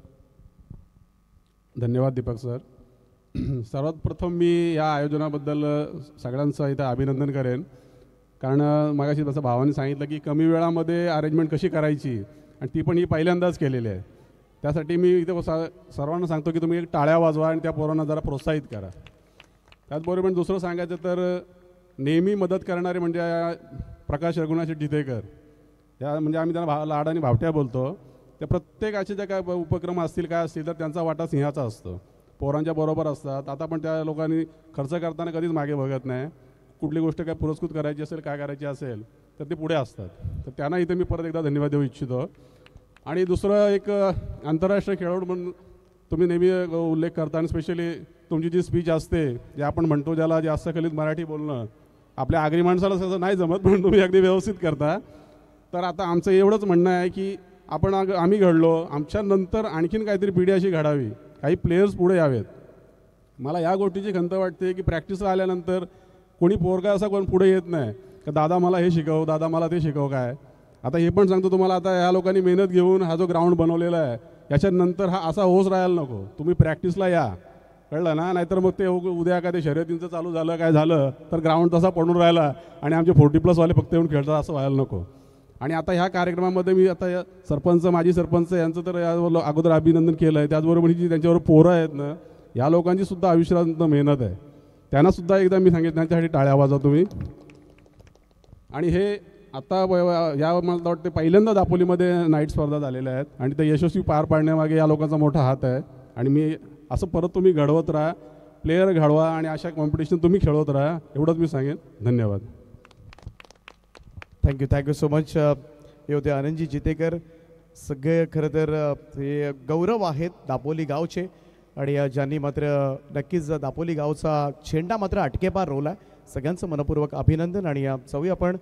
धन्यवाद दीपक सर. सर्वात प्रथम मी या आयोजनाबद्दल सगळ्यांचं इथं अभिनंदन करेन. कारण मगाशी जसं भावाने सांगितलं की कमी वेळामध्ये अरेंजमेंट कशी करायची आणि ती पण ही पहिल्यांदाच केलेली आहे. त्यासाठी मी इथे सर्वांना सांगतो की तुम्ही एक टाळ्या वाजवा आणि त्या पोरांना जरा प्रोत्साहित करा. त्याचबरोबर दुसरं सांगायचं तर नेहमी मदत करणारे म्हणजे प्रकाश रघुनाथ जितेकर, या म्हणजे आम्ही त्यांना लाड आणि भावट्या बोलतो. त्या प्रत्येकाचे जे काय उपक्रम असतील काय असतील तर त्यांचा वाटा सिंहाचा असतो. पोरांच्या बरोबर असतात. आता पण त्या लोकांनी खर्च करताना कधीच मागे बघत नाही. कुठली गोष्ट काय पुरस्कृत करायची असेल काय करायची असेल तर ते पुढे असतात. तर त्यांना इथे मी परत एकदा धन्यवाद देऊ इच्छितो. आणि दुसरं एक आंतरराष्ट्रीय खेळाडू म्हणून तुम्ही नेहमी उल्लेख करता आणि स्पेशली तुमची जी स्पीच असते जे आपण म्हणतो ज्याला जास्त कलीत मराठी बोलणं आपल्या आगरी माणसाला तसं नाही जमत पण तुम्ही अगदी व्यवस्थित करता. तर आता आमचं एवढंच म्हणणं आहे की आम्ही घडलो, आमच्या नंतर आणखीन काहीतरी पिढी अशी घडावी, काही प्लेयर्स पुढे यावेत मला या गोष्टीची खंत वाटते की प्रॅक्टिसला आल्यानंतर कोणी पोरगा असा कोण पुढे येत नाही का दादा मला हे शिकव, दादा मला ते शिकव. काय आता हे पण सांगतो तुम्हाला, आता ह्या लोकांनी मेहनत घेऊन हा जो ग्राउंड बनवलेला आहे याच्यानंतर हा असा होस राहायला नको. तुम्ही प्रॅक्टिसला या, कळलं ना. नाहीतर मग ते उद्या का ते शर्यतींचं चालू झालं काय झालं तर ग्राउंड तसा पडून राहिला आणि आमचे 40+ वाले फक्त येऊन खेळतात, असं व्हायला नको. आणि आता ह्या कार्यक्रमामध्ये मी आता सरपंच, माजी सरपंच यांचं तर या अगोदर अभिनंदन केलं आहे. त्याचबरोबर ही जी त्यांच्यावर पोरं आहेत ना, या लोकांची सुद्धा आयुष्यात मेहनत आहे. त्यांनासुद्धा एकदा मी सांगितलं त्यांच्यासाठी टाळ्या वाजवा तुम्ही. आणि हे आता या मला वाटते पहिल्यांदा दापोलीमध्ये नाईट स्पर्धा झालेल्या आहेत आणि ते यशस्वी पार पाडण्यामागे या लोकांचा मोठा हात आहे. आणि मी असं परत तुम्ही घडवत राहा, प्लेयर घडवा आणि अशा कॉम्पिटिशन तुम्ही खेळवत राहा, एवढंच मी सांगेन. धन्यवाद. Thank you so much. हे होते आनंदजी जितेकर. सगळे खरं तर हे गौरव आहेत दापोली गावचे आणि ज्यांनी मात्र नक्कीच दापोली गावचा झेंडा मात्र अटकेपार रोवला. सगळ्यांचं मनपूर्वक अभिनंदन. आणि जाऊया आपण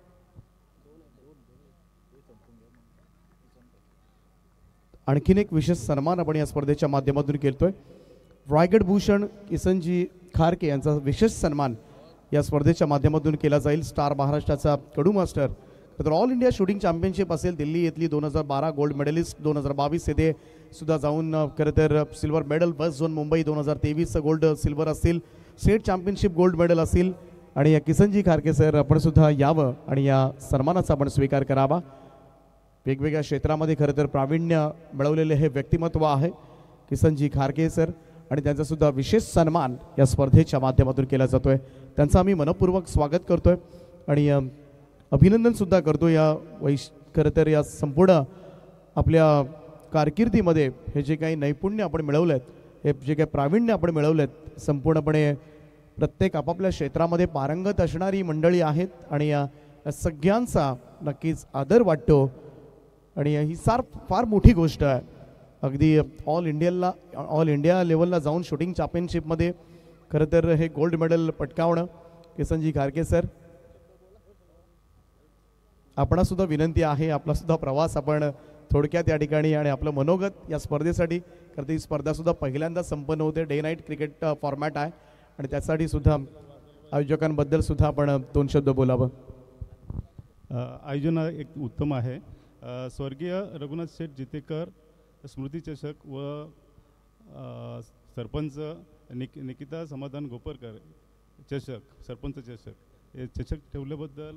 आणखीन एक विशेष सन्मान आपण या स्पर्धेच्या माध्यमातून केलतोय. रायगड भूषण किसनजी खारके यांचा विशेष सन्मान या स्पर्धेच्या माध्यमातून केला जाईल. स्टार महाराष्ट्राचा कडू मास्टर. तर ऑल इंडिया शूटिंग चॅम्पियनशिप असेल दिल्ली येथली 2012 गोल्ड मेडलिस्ट, 2022 येथे सुद्धा जाऊन खरं तर सिल्वर मेडल. बस झोन मुंबई 2023 गोल्ड सिल्वर असतील, स्टेट चॅम्पियनशिप गोल्ड मेडल असेल. आणि या किसनजी खारके सर आपण सुद्धा यावं आणि या सन्मानाचा आपण स्वीकार करावा. वेगवेगळ्या क्षेत्रामध्ये खरं तर प्रावीण्य मिळवलेले हे व्यक्तिमत्व आहे किसनजी खारके सर आणि त्यांचासुद्धा विशेष सन्मान या स्पर्धेच्या माध्यमातून केला जातो आहे. त्यांचं आम्ही मनपूर्वक स्वागत करतो आहे आणि अभिनंदनसुद्धा करतो. या खरं तर या संपूर्ण आपल्या कारकिर्दीमध्ये हे जे काही नैपुण्य आपण मिळवलं आहेत, हे जे काही प्रावीण्य आपण मिळवलं आहेत, संपूर्णपणे प्रत्येक आपापल्या क्षेत्रामध्ये पारंगत असणारी मंडळी आहेत आणि या सगळ्यांचा नक्कीच आदर वाटतो. आणि ही फार मोठी गोष्ट आहे. अगदी ऑल इंडिया लेवलला जाऊन शूटिंग चॅम्पियनशिपमध्ये खरं तर हे गोल्ड मेडल पटकावणं. किसनजी खारके सर आपणासुद्धा विनंती आहे, आपलासुद्धा प्रवास आपण थोडक्यात या ठिकाणी आणि आपलं मनोगत या स्पर्धेसाठी, कारण ती स्पर्धासुद्धा पहिल्यांदा संपन्न होते. डे नाईट क्रिकेट फॉर्मॅट आहे आणि त्यासाठी सुद्धा आयोजकांबद्दल सुद्धा आपण 2 शब्द बोलावं. आयोजन एक उत्तम आहे. स्वर्गीय रघुनाथ शेठ जितेकर स्मृती चषक व सरपंच निकिता समाधान गोपरकर चषक, सरपंच चषक, हे चषक ठेवल्याबद्दल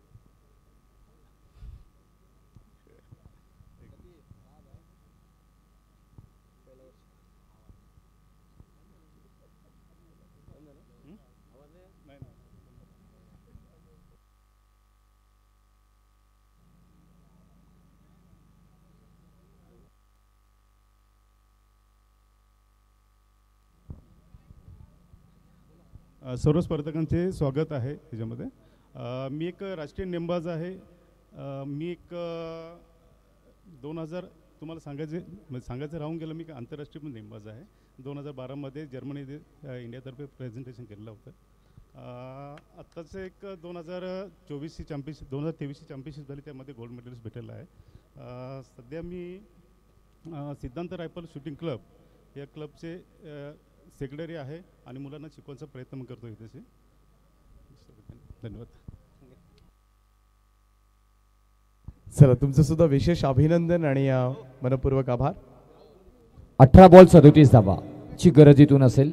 सर्व स्पर्धकांचे स्वागत आहे ह्याच्यामध्ये. मी एक राष्ट्रीय नेमबाज आहे. मी एक 2000 तुम्हाला सांगायचं राहून गेलं, मी एक आंतरराष्ट्रीय नेमबाज आहे. 2012मध्ये जर्मनी इंडियातर्फे प्रेझेंटेशन केलेलं होतं. आत्ताचं एक 2023ची चॅम्पियनशिप झाली, त्यामध्ये गोल्ड मेडलिस्ट भेटलेलं आहे. सध्या मी सिद्धांत रायफल शूटिंग क्लब या क्लबचे सेक्रेटरी आहे आणि मुलांना शिकवण्याचा प्रयत्न करतो इथे. धन्यवाद. चला तुमचं सुद्धा विशेष अभिनंदन आणि मनपूर्वक आभार. 18 बॉल 37 धावा ची गरज इथून असेल.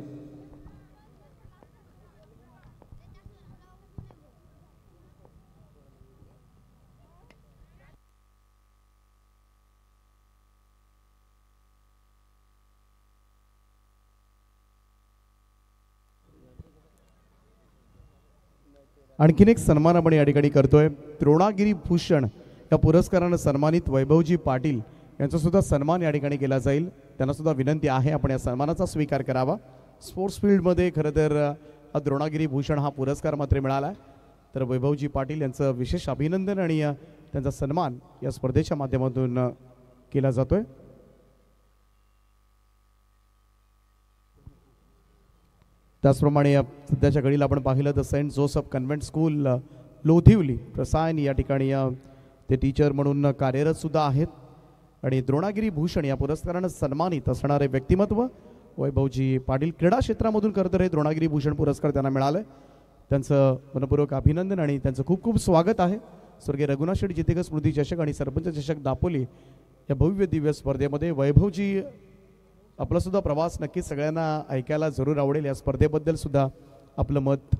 आणखीन एक सन्मान आपण या ठिकाणी करतोय. द्रोणागिरी भूषण या पुरस्कारानं सन्मानित वैभवजी पाटील यांचा सुद्धा सन्मान या ठिकाणी केला जाईल. त्यांना सुद्धा विनंती आहे आपण या सन्मानाचा स्वीकार करावा. स्पोर्ट्स फील्डमध्ये खरं तर द्रोणागिरी भूषण हा पुरस्कार मात्र मिळाला आहे. तर वैभवजी पाटील यांचं विशेष अभिनंदन आणि त्यांचा सन्मान या स्पर्धेच्या माध्यमातून केला जातोय. त्याचप्रमाणे सध्याच्या घडीला आपण पाहिलं तर Saint Joseph convent school Lodhivali Rasayan या ठिकाणी ते टीचर म्हणून कार्यरत सुद्धा आहेत. आणि द्रोणागिरी भूषण या पुरस्कारानं सन्मानित असणारे व्यक्तिमत्व वैभवजी पाटील क्रीडा क्षेत्रामधून खरं तर हे द्रोणागिरी भूषण पुरस्कार त्यांना मिळाला आहे. त्यांचं मनपूर्वक अभिनंदन आणि त्यांचं खूप खूप स्वागत आहे. स्वर्गीय रघुनाथ शेठ जितेकर स्मृती चषक आणि सरपंच चषक दापोली या भव्य दिव्य स्पर्धेमध्ये वैभवजी आपला सुद्धा प्रवास नक्कीच सगळ्यांना ऐकायला जरूर आवडेल. या स्पर्धेबद्दल सुद्धा आपलं मत.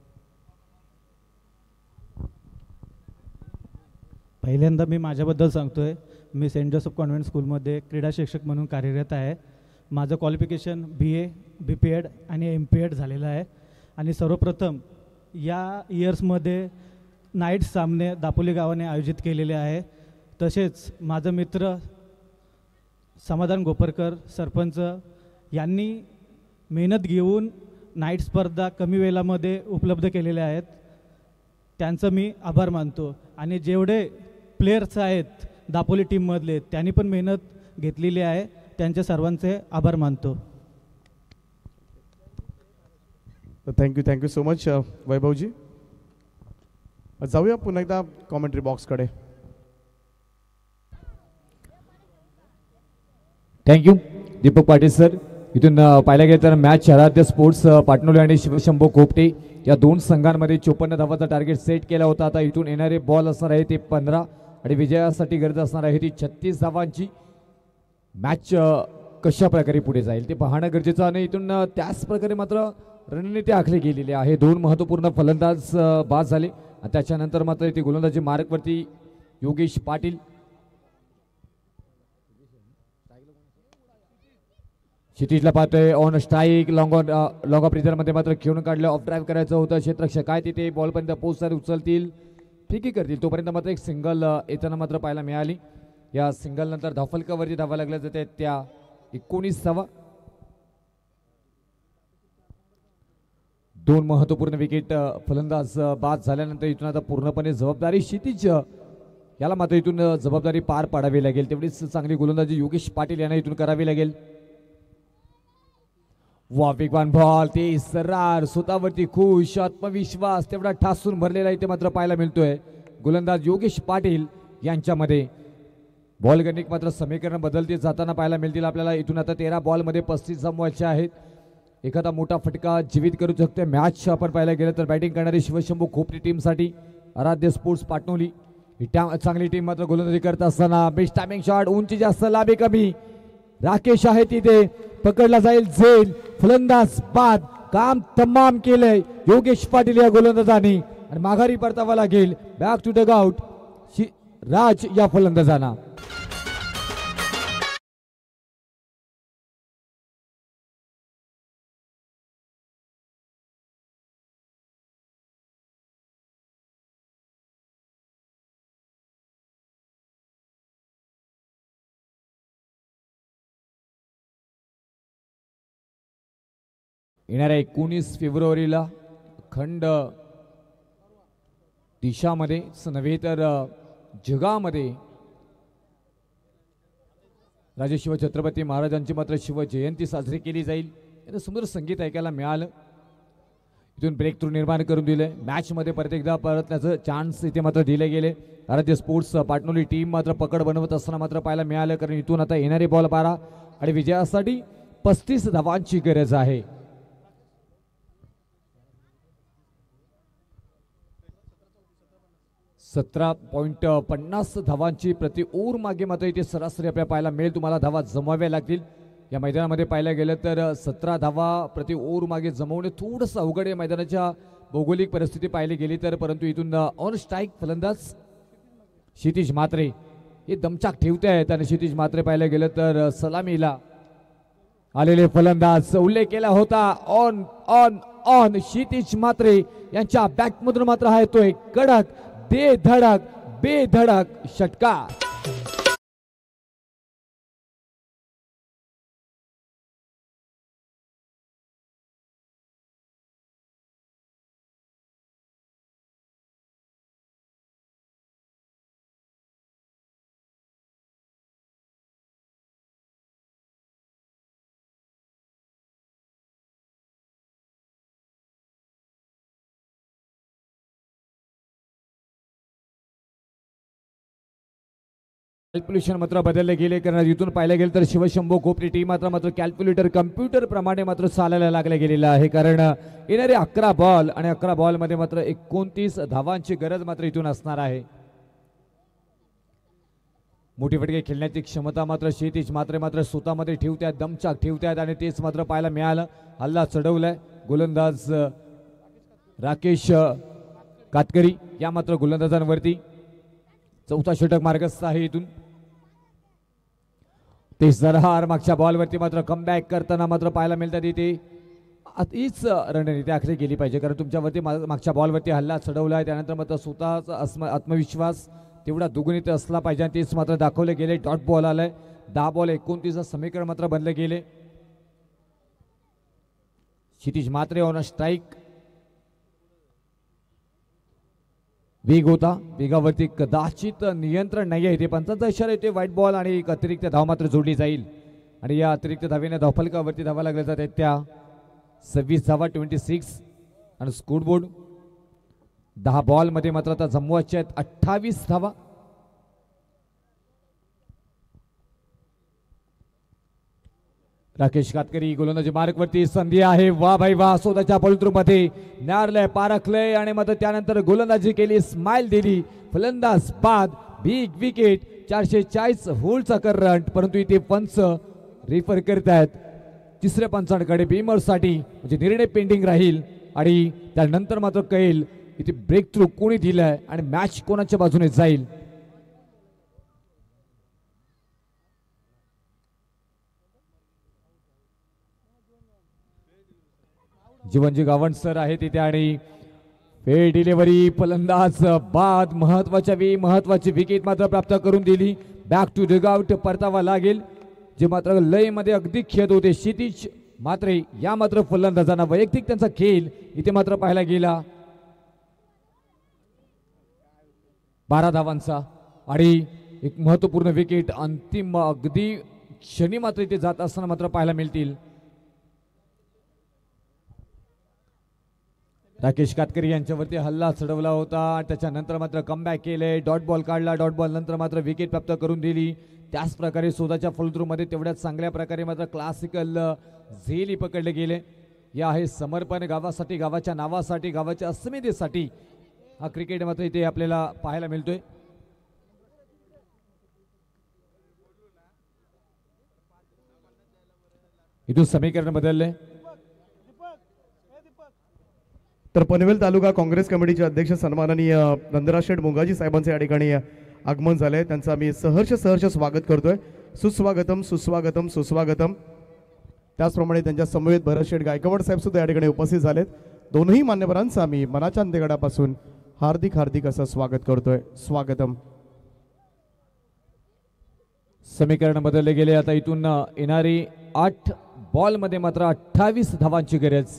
पहिल्यांदा मी माझ्याबद्दल सांगतोय. मी सेंट जोसेफ कॉन्व्हेंट स्कूलमध्ये क्रीडा शिक्षक म्हणून कार्यरत आहे. माझं क्वालिफिकेशन BA BPEd आणि MPEd झालेलं आहे. आणि सर्वप्रथम या इयर्समध्ये नाईट सामने दापोली गावाने आयोजित केलेले आहे. तसेच माझं मित्र समाधान गोपरकर सरपंच यांनी मेहनत घेऊन नाईट स्पर्धा कमी वेळामध्ये उपलब्ध केलेल्या आहेत. त्यांचं मी आभार मानतो. आणि जेवढे प्लेयर्स आहेत दापोली टीममधले त्यांनी पण मेहनत घेतलेली आहे. त्यांच्या सर्वांचे आभार मानतो. थँक्यू सो मच वैभवजी. जाऊया पुन्हा एकदा कॉमेंट्री बॉक्सकडे. Thank you Deepak Patil sir. इथून पाहायला गेलं तर मॅच आराध्य स्पोर्ट्स पाटणोली आणि शिवशंभो खोपटे या दोन संघांमध्ये 54 धावाचा टार्गेट सेट केला होता. आता इथून येणारे बॉल असणार आहे ते 15 आणि विजयासाठी गरज असणार आहे ती 36 धावांची. मॅच कशा प्रकारे पुढे जाईल ते पाहणं गरजेचं आहे. इथून त्याच प्रकारे मात्र रणनीती आखली गेलेली आहे. दोन महत्त्वपूर्ण फलंदाज बाद झाले आणि त्याच्यानंतर मात्र इथे गोलंदाजी मार्कवरती योगेश पाटील, क्षितिजला पाहतोय ऑन स्ट्राईक. लॉंग ऑफ रिझर्वमध्ये मात्र खेळून काढलं. ऑफ ड्राईव्ह करायचं होतं. क्षेत्ररक्षक काय तिथे बॉलपर्यंत पोहोचतात, उचलतील, फ्रीकी करतील. तोपर्यंत मात्र एक सिंगल येताना मात्र पाहायला मिळाली. या सिंगल नंतर धावफलकावरती धावा लागल्या जाते त्या 19 धावा. दोन महत्त्वपूर्ण विकेट फलंदाज बाद झाल्यानंतर इथून आता पूर्णपणे जबाबदारी क्षितिज याला मात्र इथून जबाबदारी पार पाडावी लागेल. तेवढीच चांगली गोलंदाजी योगेश पाटील यांना इथून करावी लागेल. वा वेगवान बॉल, ते सर्रार, स्वतःवरती खुश, आत्मविश्वास तेवढा ठासून भरलेला इथे मात्र पाहायला मिळतोय गोलंदाज योगेश पाटील यांच्यामध्ये. बॉल गणिक मात्र समीकरण बदलते जाताना पाहायला मिळतील आपल्याला. इथून आता 13 बॉलमध्ये 35 जमवायचे आहेत. एखादा मोठा फटका जीवित करू शकते मॅच. आपण पाहायला गेलं तर बॅटिंग करणारी शिवशंभू खोपरी टीमसाठी आराध्य स्पोर्ट्स पाटणोली ही चांगली टीम मात्र गोलंदाजी करत असताना बेस्ट टायमिंग शॉट, उंची जास्त लांबी कमी. राकेश आहे तिथे, पकडला जाईल झेल, फलंदाज बाद. काम तमाम केलंय योगेश पाटील या गोलंदाजाने आणि माघारी परतावा लागेल back to dugout Raj या फलंदाजांना. येणाऱ्या 19 फेब्रुवारीला खंड दिशामध्ये नव्हे तर जगामध्ये राजे शिवछत्रपती महाराजांची मात्र शिवजयंती साजरी केली जाईल. याचं सुंदर संगीत ऐकायला मिळालं. इथून ब्रेक थ्रू निर्माण करून दिले. मॅचमध्ये परत एकदा परतण्याचं चान्स इथे मात्र दिले गेले. आराध्य स्पोर्ट्स पाटणोली टीम मात्र पकड बनवत असताना मात्र पाहायला मिळालं. कारण इथून आता येणारे बॉल 12 आणि विजयासाठी 35 धावांची गरज आहे. 17.50 धावांची प्रति ओव्हर मागे मात्र इथे सरासरी आपल्याला पाहायला मिळेल. तुम्हाला धावा जमवाव्या लागतील. या मैदानामध्ये पाहायला गेलं तर 17 धावा प्रति ओव्हर मागे जमवणे थोडंसं अवघड आहे मैदानाच्या भौगोलिक परिस्थिती पाहिली गेली तर. परंतु इथून ऑन स्ट्राईक फलंदाज क्षितिज म्हात्रे हे दमचाक ठेवते आहेत आणि क्षितिज म्हात्रे पाहायला गेलं तर सलामीला आलेले फलंदाज उल्लेख केला होता on on on Kshitij Mhatre यांच्या बॅटमधून मात्र हा येतोय कडक बेधडक षटकार. कॅल्क्युलेशन मात्र बदलले गेले, कारण इथून पाहिलं गेलं तर शिवशंभू खोपरी टीम मात्र कॅल्क्युलेटर कम्प्युटर प्रमाणे मात्र चालायला लागले गेलेलं आहे, कारण येणारे 11 बॉल आणि 11 बॉल मध्ये मात्र 29 धावांची गरज मात्र इथून असणार आहे. मोठी फटके खेळण्याची क्षमता मात्र क्षितिज मात्र स्वतःमध्ये ठेवतात, दमचाक ठेवतात आणि तेच मात्र पाहायला मिळालं. हल्ला चढवलाय गोलंदाज राकेश कातकरी या मात्र गोलंदाजांवरती. चौथा षटक मार्गस्थ आहे इथून. ते जरहार मागच्या बॉलवरती मात्र कमबॅक करताना मात्र पाहायला मिळतात. इथे हीच रणनीती आखली गेली पाहिजे, कारण तुमच्यावरती मागच्या बॉलवरती हल्ला चढवला आहे, त्यानंतर मात्र स्वतःचा आत्मविश्वास तेवढा दुगुणित असला पाहिजे आणि तेच मात्र दाखवले गेले. डॉट बॉल आलाय, 10 बॉल 29 समीकरण मात्र बनले गेले. Kshitij Matre on strike. वेग होता, वेगावरती कदाचित नियंत्रण नाही आहे. ते पंचांचा इशारा येते व्हाईट बॉल आणि एक अतिरिक्त धाव मात्र जोडली जाईल आणि या अतिरिक्त धावेने धावफलकावरती धावा लागल्या जातात त्या 26 धावा 26 आणि स्कोरबोर्ड 10 बॉल मध्ये मात्र आता जमवायच्या आहेत 28 धावा. राकेश कातकरी गोलंदाजी मार्कवरती संधी आहे. वा भाई वा, स्वतःच्या पॉलिट्रूमध्ये नारलय, पारखलय आणि मात्र त्यानंतर गोलंदाजी केली, स्माइल दिली, फलंदाज बाद, बिग विकेट, 440 होल्डचा करंट. परंतु इथे पंच रेफर करतायत तिसऱ्या पंचांकडे बीमरसाठी, म्हणजे निर्णय पेंडिंग राहील आणि त्यानंतर मात्र कळेल इथे ब्रेक थ्रू कोणी दिलाय आणि मॅच कोणाच्या बाजूने जाईल. जीवनजी गावंड सर आहे तिथे आणि फेर डिलिव्हरी, फलंदाज बाद, महत्वाची विकेट मात्र प्राप्त करून दिली. बॅक टू डगआउट परतावा लागेल, जे मात्र लय मध्ये अगदी खेळत होते क्षितिज मात्रे या मात्र फलंदाजांना वैयक्तिक त्यांचा खेळ इथे मात्र पाहायला गेला. 12 धावांचा आणि एक महत्वपूर्ण विकेट अंतिम अगदी क्षणी मात्र इथे जात असताना मात्र पाहायला मिळतील. राकेश कातकरी यांच्यावरती हल्ला चढवला होता आणि त्याच्यानंतर मात्र कमबॅक केले, डॉट बॉल काढला, डॉट बॉल नंतर मात्र विकेट प्राप्त करून दिली. त्याच प्रकारे स्वतःच्या फलद्रूमध्ये तेवढ्याच चांगल्या प्रकारे मात्र क्लासिकल झेली पकडले गेले. या आहे समर्पण गावासाठी, गावाच्या नावासाठी, गावाच्या अस्मितेसाठी हा क्रिकेट मात्र इथे आपल्याला पाहायला मिळतोय. इथून समीकरण बदलले तर पनवेल तालुका काँग्रेस कमिटीचे अध्यक्ष सन्माननीय नंदराज शेठ मुंगाजी साहेबांचे या ठिकाणी आगमन झाले. त्यांचं आम्ही सहर्ष स्वागत करतोय. सुस्वागतम सुस्वागतम सुस्वागतम. त्याचप्रमाणे त्यांच्या समवेत भरत शेठ गायकवाड साहेब सुद्धा या ठिकाणी उपस्थित झालेत. दोनही मान्यवरांचं आम्ही मनाच्या अंत्यगडापासून हार्दिक असं स्वागत करतोय. स्वागतम. समीकरण बदलले गेले. आता इथून येणारी 8 बॉल मध्ये मात्र 28 धावांची गरज.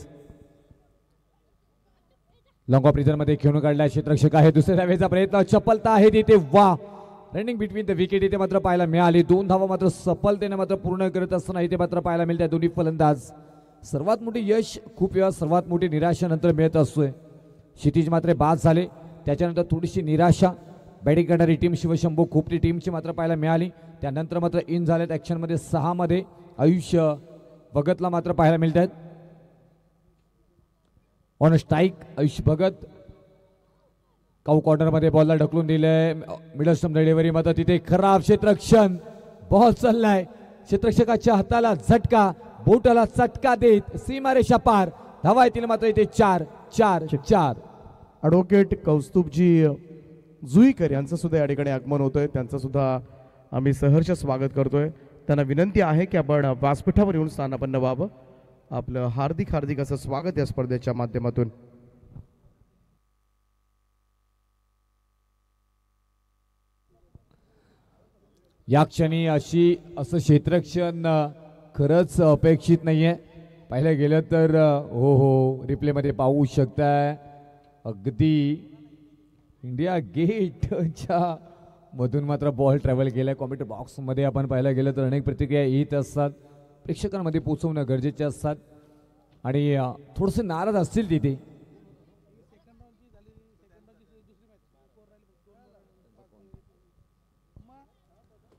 लॉंग ऑफ रिझन मध्ये खेळून काढला क्षेत्ररक्षक आहे. दुसऱ्या धावेचा प्रयत्न, चपलता आहे तिथे, वा, रनिंग बिटवीन द विकेट इथे मात्र पाहायला मिळाली. 2 धावा मात्र सफलतेने मात्र पूर्ण करत असताना इथे मात्र पाहायला मिळतात दोन्ही फलंदाज. सर्वात मोठी यश खूप वेळा सर्वात मोठी निराशेनंतर मिळत असतोय. क्षितिज मात्र बाद झाले, त्याच्यानंतर थोडीशी निराशा बॅटिंग करणारी टीम शिवशंभू खोपरी टीमची मात्र पाहायला मिळाली. त्यानंतर मात्र इन झालेत ॲक्शनमध्ये 6 मध्ये आयुष्य भगतला मात्र पाहायला मिळत आहेत. On strike Ayush Bhagat cow corner मध्ये बॉलला ढकलून दिले. मिडल स्टंप डिलिव्हरी मात्र तिथे खराब क्षेत्ररक्षण, बॉल चाललाय, क्षेत्ररक्षकाच्या हाताला झटका, बोटाला चटका देत सीमारेषा पार. धावा येतील मात्र इथे 4. ॲडव्होकेट कौस्तुभजी जुईकर यांचं सुद्धा या ठिकाणी आगमन होतोय. त्यांचं सुद्धा आम्ही सहर्ष स्वागत करतोय. त्यांना विनंती आहे की आपण व्यासपीठावर येऊन स्थानापन्न व्हावं. आपलं हार्दिक असं स्वागत या स्पर्धेच्या माध्यमातून. या क्षणी असं क्षेत्ररक्षण खरंच अपेक्षित नाहीये. पाहिलं गेलं तर हो रिप्ले मध्ये पाहू शकताय अगदी इंडिया गेटच्या मधून मात्र बॉल ट्रॅव्हल केलाय. कॉमेंट बॉक्स मध्ये आपण पाहायला गेलं तर अनेक प्रतिक्रिया येत असतात, प्रेक्षकांमध्ये पोहोचवणं गरजेचे असतात आणि थोडंसं नाराज असतील तिथे.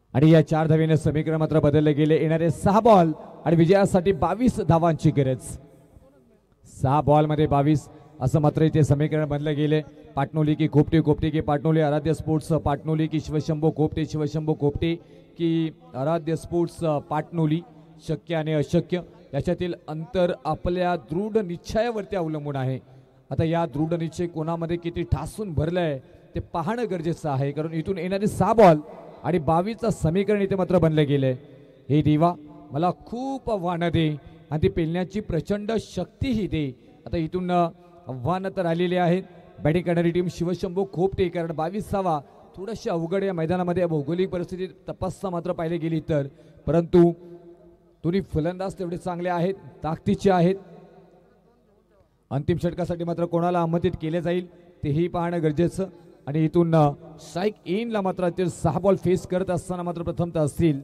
आणि या 4 धावेने समीकरण मात्र बदलले गेले. येणारे 6 बॉल आणि विजयासाठी 22 धावांची गरज. 6 बॉलमध्ये 22 असं मात्र इथे समीकरण बनलं गेले. पाटणोली की खोपटे, खोपटे की पाटणोली, आराध्य स्पोर्ट्स पाटणोली की शिवशंभो खोपटे, शिवशंभो खोपटे की आराध्य स्पोर्ट्स पाटणोली. शक्य आणि अशक्य याच्यातील अंतर आपल्या दृढ निश्चयावरती अवलंबून आहे. आता या दृढ निश्चय कोणामध्ये किती ठासून भरलंय ते पाहणं गरजेचं आहे, कारण इथून येणारे 6 बॉल आणि 22चं समीकरण इथे मात्र बनलं गेलंय. हे देवा मला खूप आव्हानं दे आणि ती पेलण्याची प्रचंड शक्तीही दे. आता इथून आव्हानं तर आलेली आहेत. बॅटिंग करणारी टीम शिवशंभो खोपटे, कारण 22वा थोडंसं अवघड या मैदानामध्ये भौगोलिक परिस्थिती तपासता मात्र पाहिले गेली तर, परंतु दोन्ही फलंदाज तेवढे चांगले आहेत, ताकदीचे आहेत. अंतिम षटकासाठी मात्र कोणाला आमंत्रित केले जाईल तेही पाहणं गरजेचं. आणि इथून स्ट्राईक इनला मात्र ते 6 बॉल फेस करत असताना मात्र प्रथमतः असतील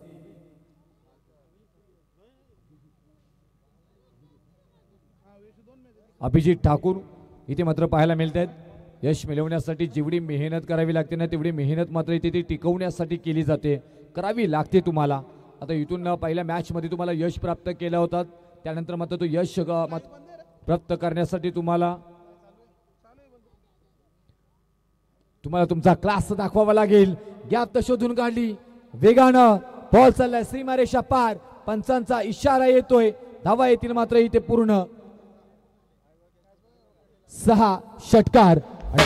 अभिजित ठाकूर इथे मात्र पाहायला मिळत आहेत. यश मिळवण्यासाठी जेवढी मेहनत करावी लागते ना तेवढी मेहनत मात्र इथे ती टिकवण्यासाठी केली जाते, करावी लागते तुम्हाला. आता इथून पहिल्या मॅचमध्ये तुम्हाला यश प्राप्त केलं होतं, त्यानंतर मात्र तो यश प्राप्त करण्यासाठी तुम्हाला तुमचा क्लास दाखवावा लागेल. गॅप तर शोधून काढली, वेगानं बॉल चाललाय सीमारेषा पार, पंचांचा इशारा येतोय, धावा येतील मात्र इथे पूर्ण 6 षटकार.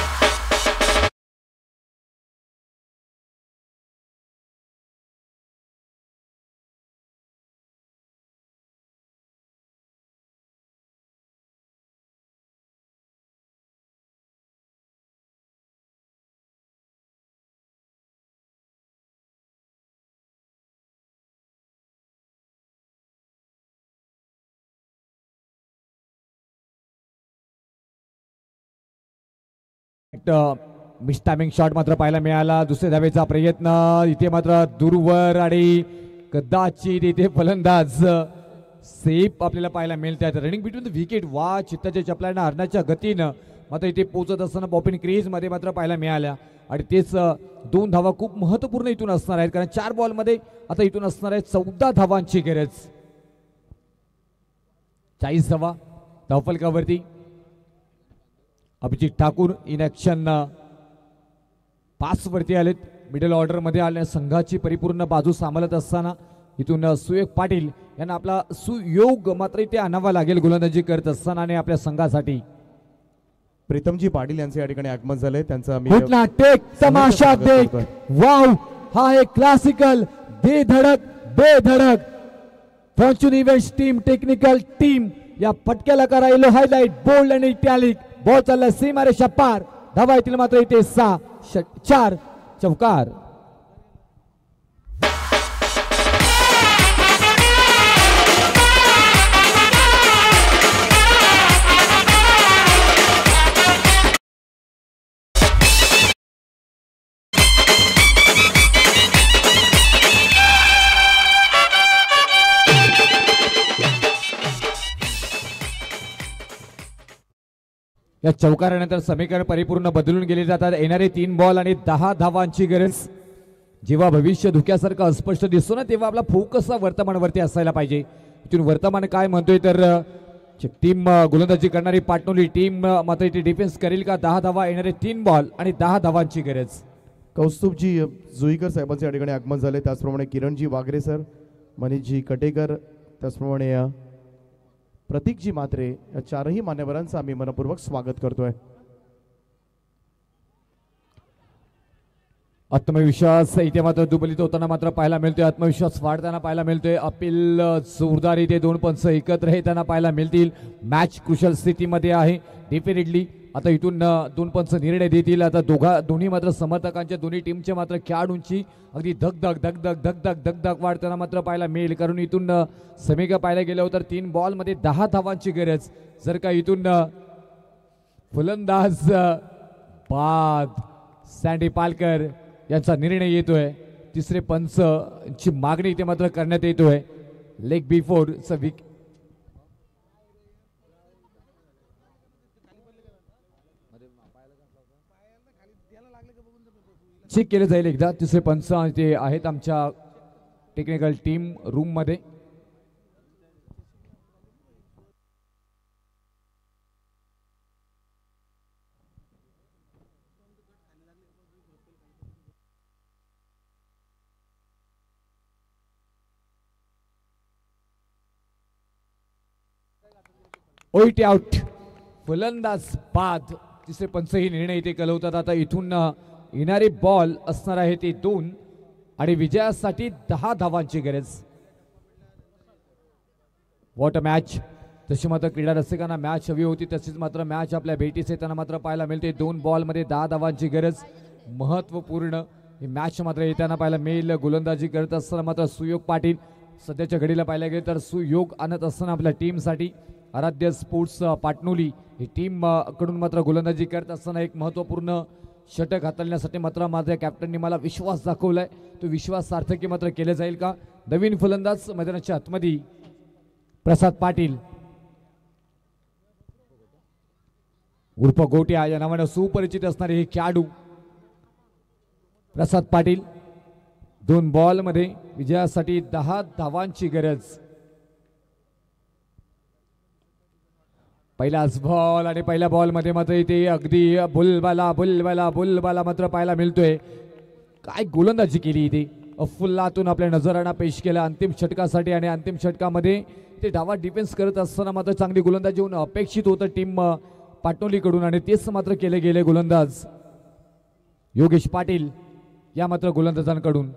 मिसटायमिंग शॉट मात्र पाहायला मिळाला. दुसऱ्या धावेचा प्रयत्न इथे मात्र दूरवर आणि कदाचित इथे फलंदाज सेफ आपल्याला पाहायला मिळतात. रनिंग बिटवीन द विकेट, वा चित्ताच्या चपलांना हरण्याच्या गतीनं मात्र इथे पोहोचत असताना बॉपिंग क्रीज मध्ये मात्र पाहायला मिळाल्या. आणि तेच 2 धावा खूप महत्वपूर्ण इथून असणार आहेत, कारण 4 बॉलमध्ये आता इथून असणार आहे 14 धावांची गरज. 40 धावा धावफलकावरती. अभिजित ठाकूर इन ॲक्शन 5 वरती आलेत. मिडल ऑर्डर मध्ये आल्या संघाची परिपूर्ण बाजू सांभाळत असताना इथून सुयोग पाटील यांना आपला सुयोग मात्र इथे आणावा लागेल गोलंदाजी करत असताना. आणि आपल्या संघासाठी प्रीतमजी पाटील यांचे या ठिकाणी आगमन झाले. त्यांचा कुठला टेक तमाशा देख, वाव, हा एक क्लासिकल बेधडक fortune events team technical team या पटक्याला करायलो हायलाइट बोल्ड आणि इटॅलिक. बॉल चालला सीमारेषा पार, धावा येतील मात्र इथे 4 चौकार. या चौकारानंतर समीकरण परिपूर्ण बदलून गेले जातात. येणारे 3 बॉल आणि 10 धावांची गरज. जेव्हा भविष्य धुक्यासारखं अस्पष्ट दिसतो ना तेव्हा आपला फोकस वर्तमानावरती असायला पाहिजे. इथून वर्तमान काय म्हणतोय तर टीम गोलंदाजी करणारी पाटणोली टीम मात्र इथे डिफेन्स करेल का. 10 धावा, येणारे 3 बॉल आणि 10 धावांची गरज. कौस्तुभजी जुईकर साहेबांचे या ठिकाणी आगमन झाले. त्याचप्रमाणे किरणजी वागरे सर, मनीषजी कटेकर, त्याचप्रमाणे प्रतीकजी मात्रे या 4ही मान्यवरांचं आम्ही मनपूर्वक स्वागत करतोय. आत्मविश्वास इथे मात्र दुबलीत होताना मात्र पाहायला मिळतोय, आत्मविश्वास वाढताना पाहायला मिळतोय. अपील जोरदार इथे 2 पंच एकत्र येताना पाहायला मिळतील. मॅच क्रुशल स्थितीमध्ये आहे डेफिनेटली. आता इथून 2 पंच निर्णय देतील. आता दोन्ही मात्र समर्थकांच्या दोन्ही टीमच्या मात्र खेळाडूंची अगदी धगधग वाढताना मात्र पाहायला मिळेल, कारण इथून समीका पाहायला गेलं तर 3 बॉलमध्ये 10 धावांची गरज. जर का इथून फलंदाज बाद सँडी पालकर यांचा निर्णय येतोय, तिसरे पंचची मागणी इथे मात्र करण्यात येतोय. लेग बिफोर चेक केलं जाईल एकदा. तिसरे पंच ते आहेत आमच्या टेक्निकल टीम रूम मध्ये. ओईटी आउट. फलंदाज बाद. तिसरे पंचही निर्णय इथे कळवतात. आता इथून येणारी बॉल असणार आहे ते 2 आणि विजयासाठी 10 धावांची गरज. What a match. तशी मात्र क्रीडा रसिकांना मॅच हवी होती, तशीच मात्र मॅच आपल्या भेटीस येताना मात्र पाहायला मिळते. 2 बॉलमध्ये 10 धावांची गरज. महत्वपूर्ण ही मॅच मात्र येताना पाहायला मिळेल. गोलंदाजी करत असताना मात्र सुयोग पाटील सध्याच्या घडीला पाहायला गेले तर सुयोग आणत असताना आपल्या टीमसाठी आराध्य स्पोर्ट्स पाटणोली ही टीम कडून मात्र गोलंदाजी करत असताना एक महत्वपूर्ण षटक हाताळण्यासाठी मात्र माझ्या कॅप्टननी मला विश्वास दाखवलाय. तो विश्वास सार्थकी मात्र केले जाईल का. नवीन फलंदाज मैदानाच्या आतमध्ये प्रसाद पाटील उर्फ गोट्या या नावाने सुपरिचित असणारे हे खेळाडू प्रसाद पाटील. 2 बॉलमध्ये विजयासाठी 10 धावांची गरज. पहिलाच बॉल आणि पहिल्या बॉलमध्ये मात्र इथे अगदी बुलबाला मात्र पाहायला मिळतोय. काय गोलंदाजी केली इथे. अफुल्लातून आपल्या नजरांना पेश केला अंतिम षटकासाठी आणि अंतिम षटकामध्ये ते डावा डिफेन्स करत असताना मात्र चांगली गोलंदाजी होऊन अपेक्षित होतं टीम पाटणोलीकडून आणि तेच मात्र केले गेले गोलंदाज योगेश पाटील या मात्र गोलंदाजांकडून.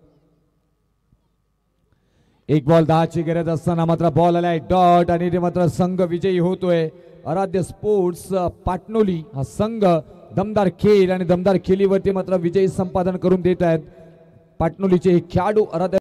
1 बॉल 10ची गरज असताना मात्र बॉल आलाय डॉट आणि ते मात्र संघ विजयी होतोय. आराध्य स्पोर्ट्स पाटणोली हा संघ दमदार खेळ आणि दमदार खेळीवरती मात्र विजयी संपादन करून देत आहेत. पाटणोलीचे खेळाडू आराध्य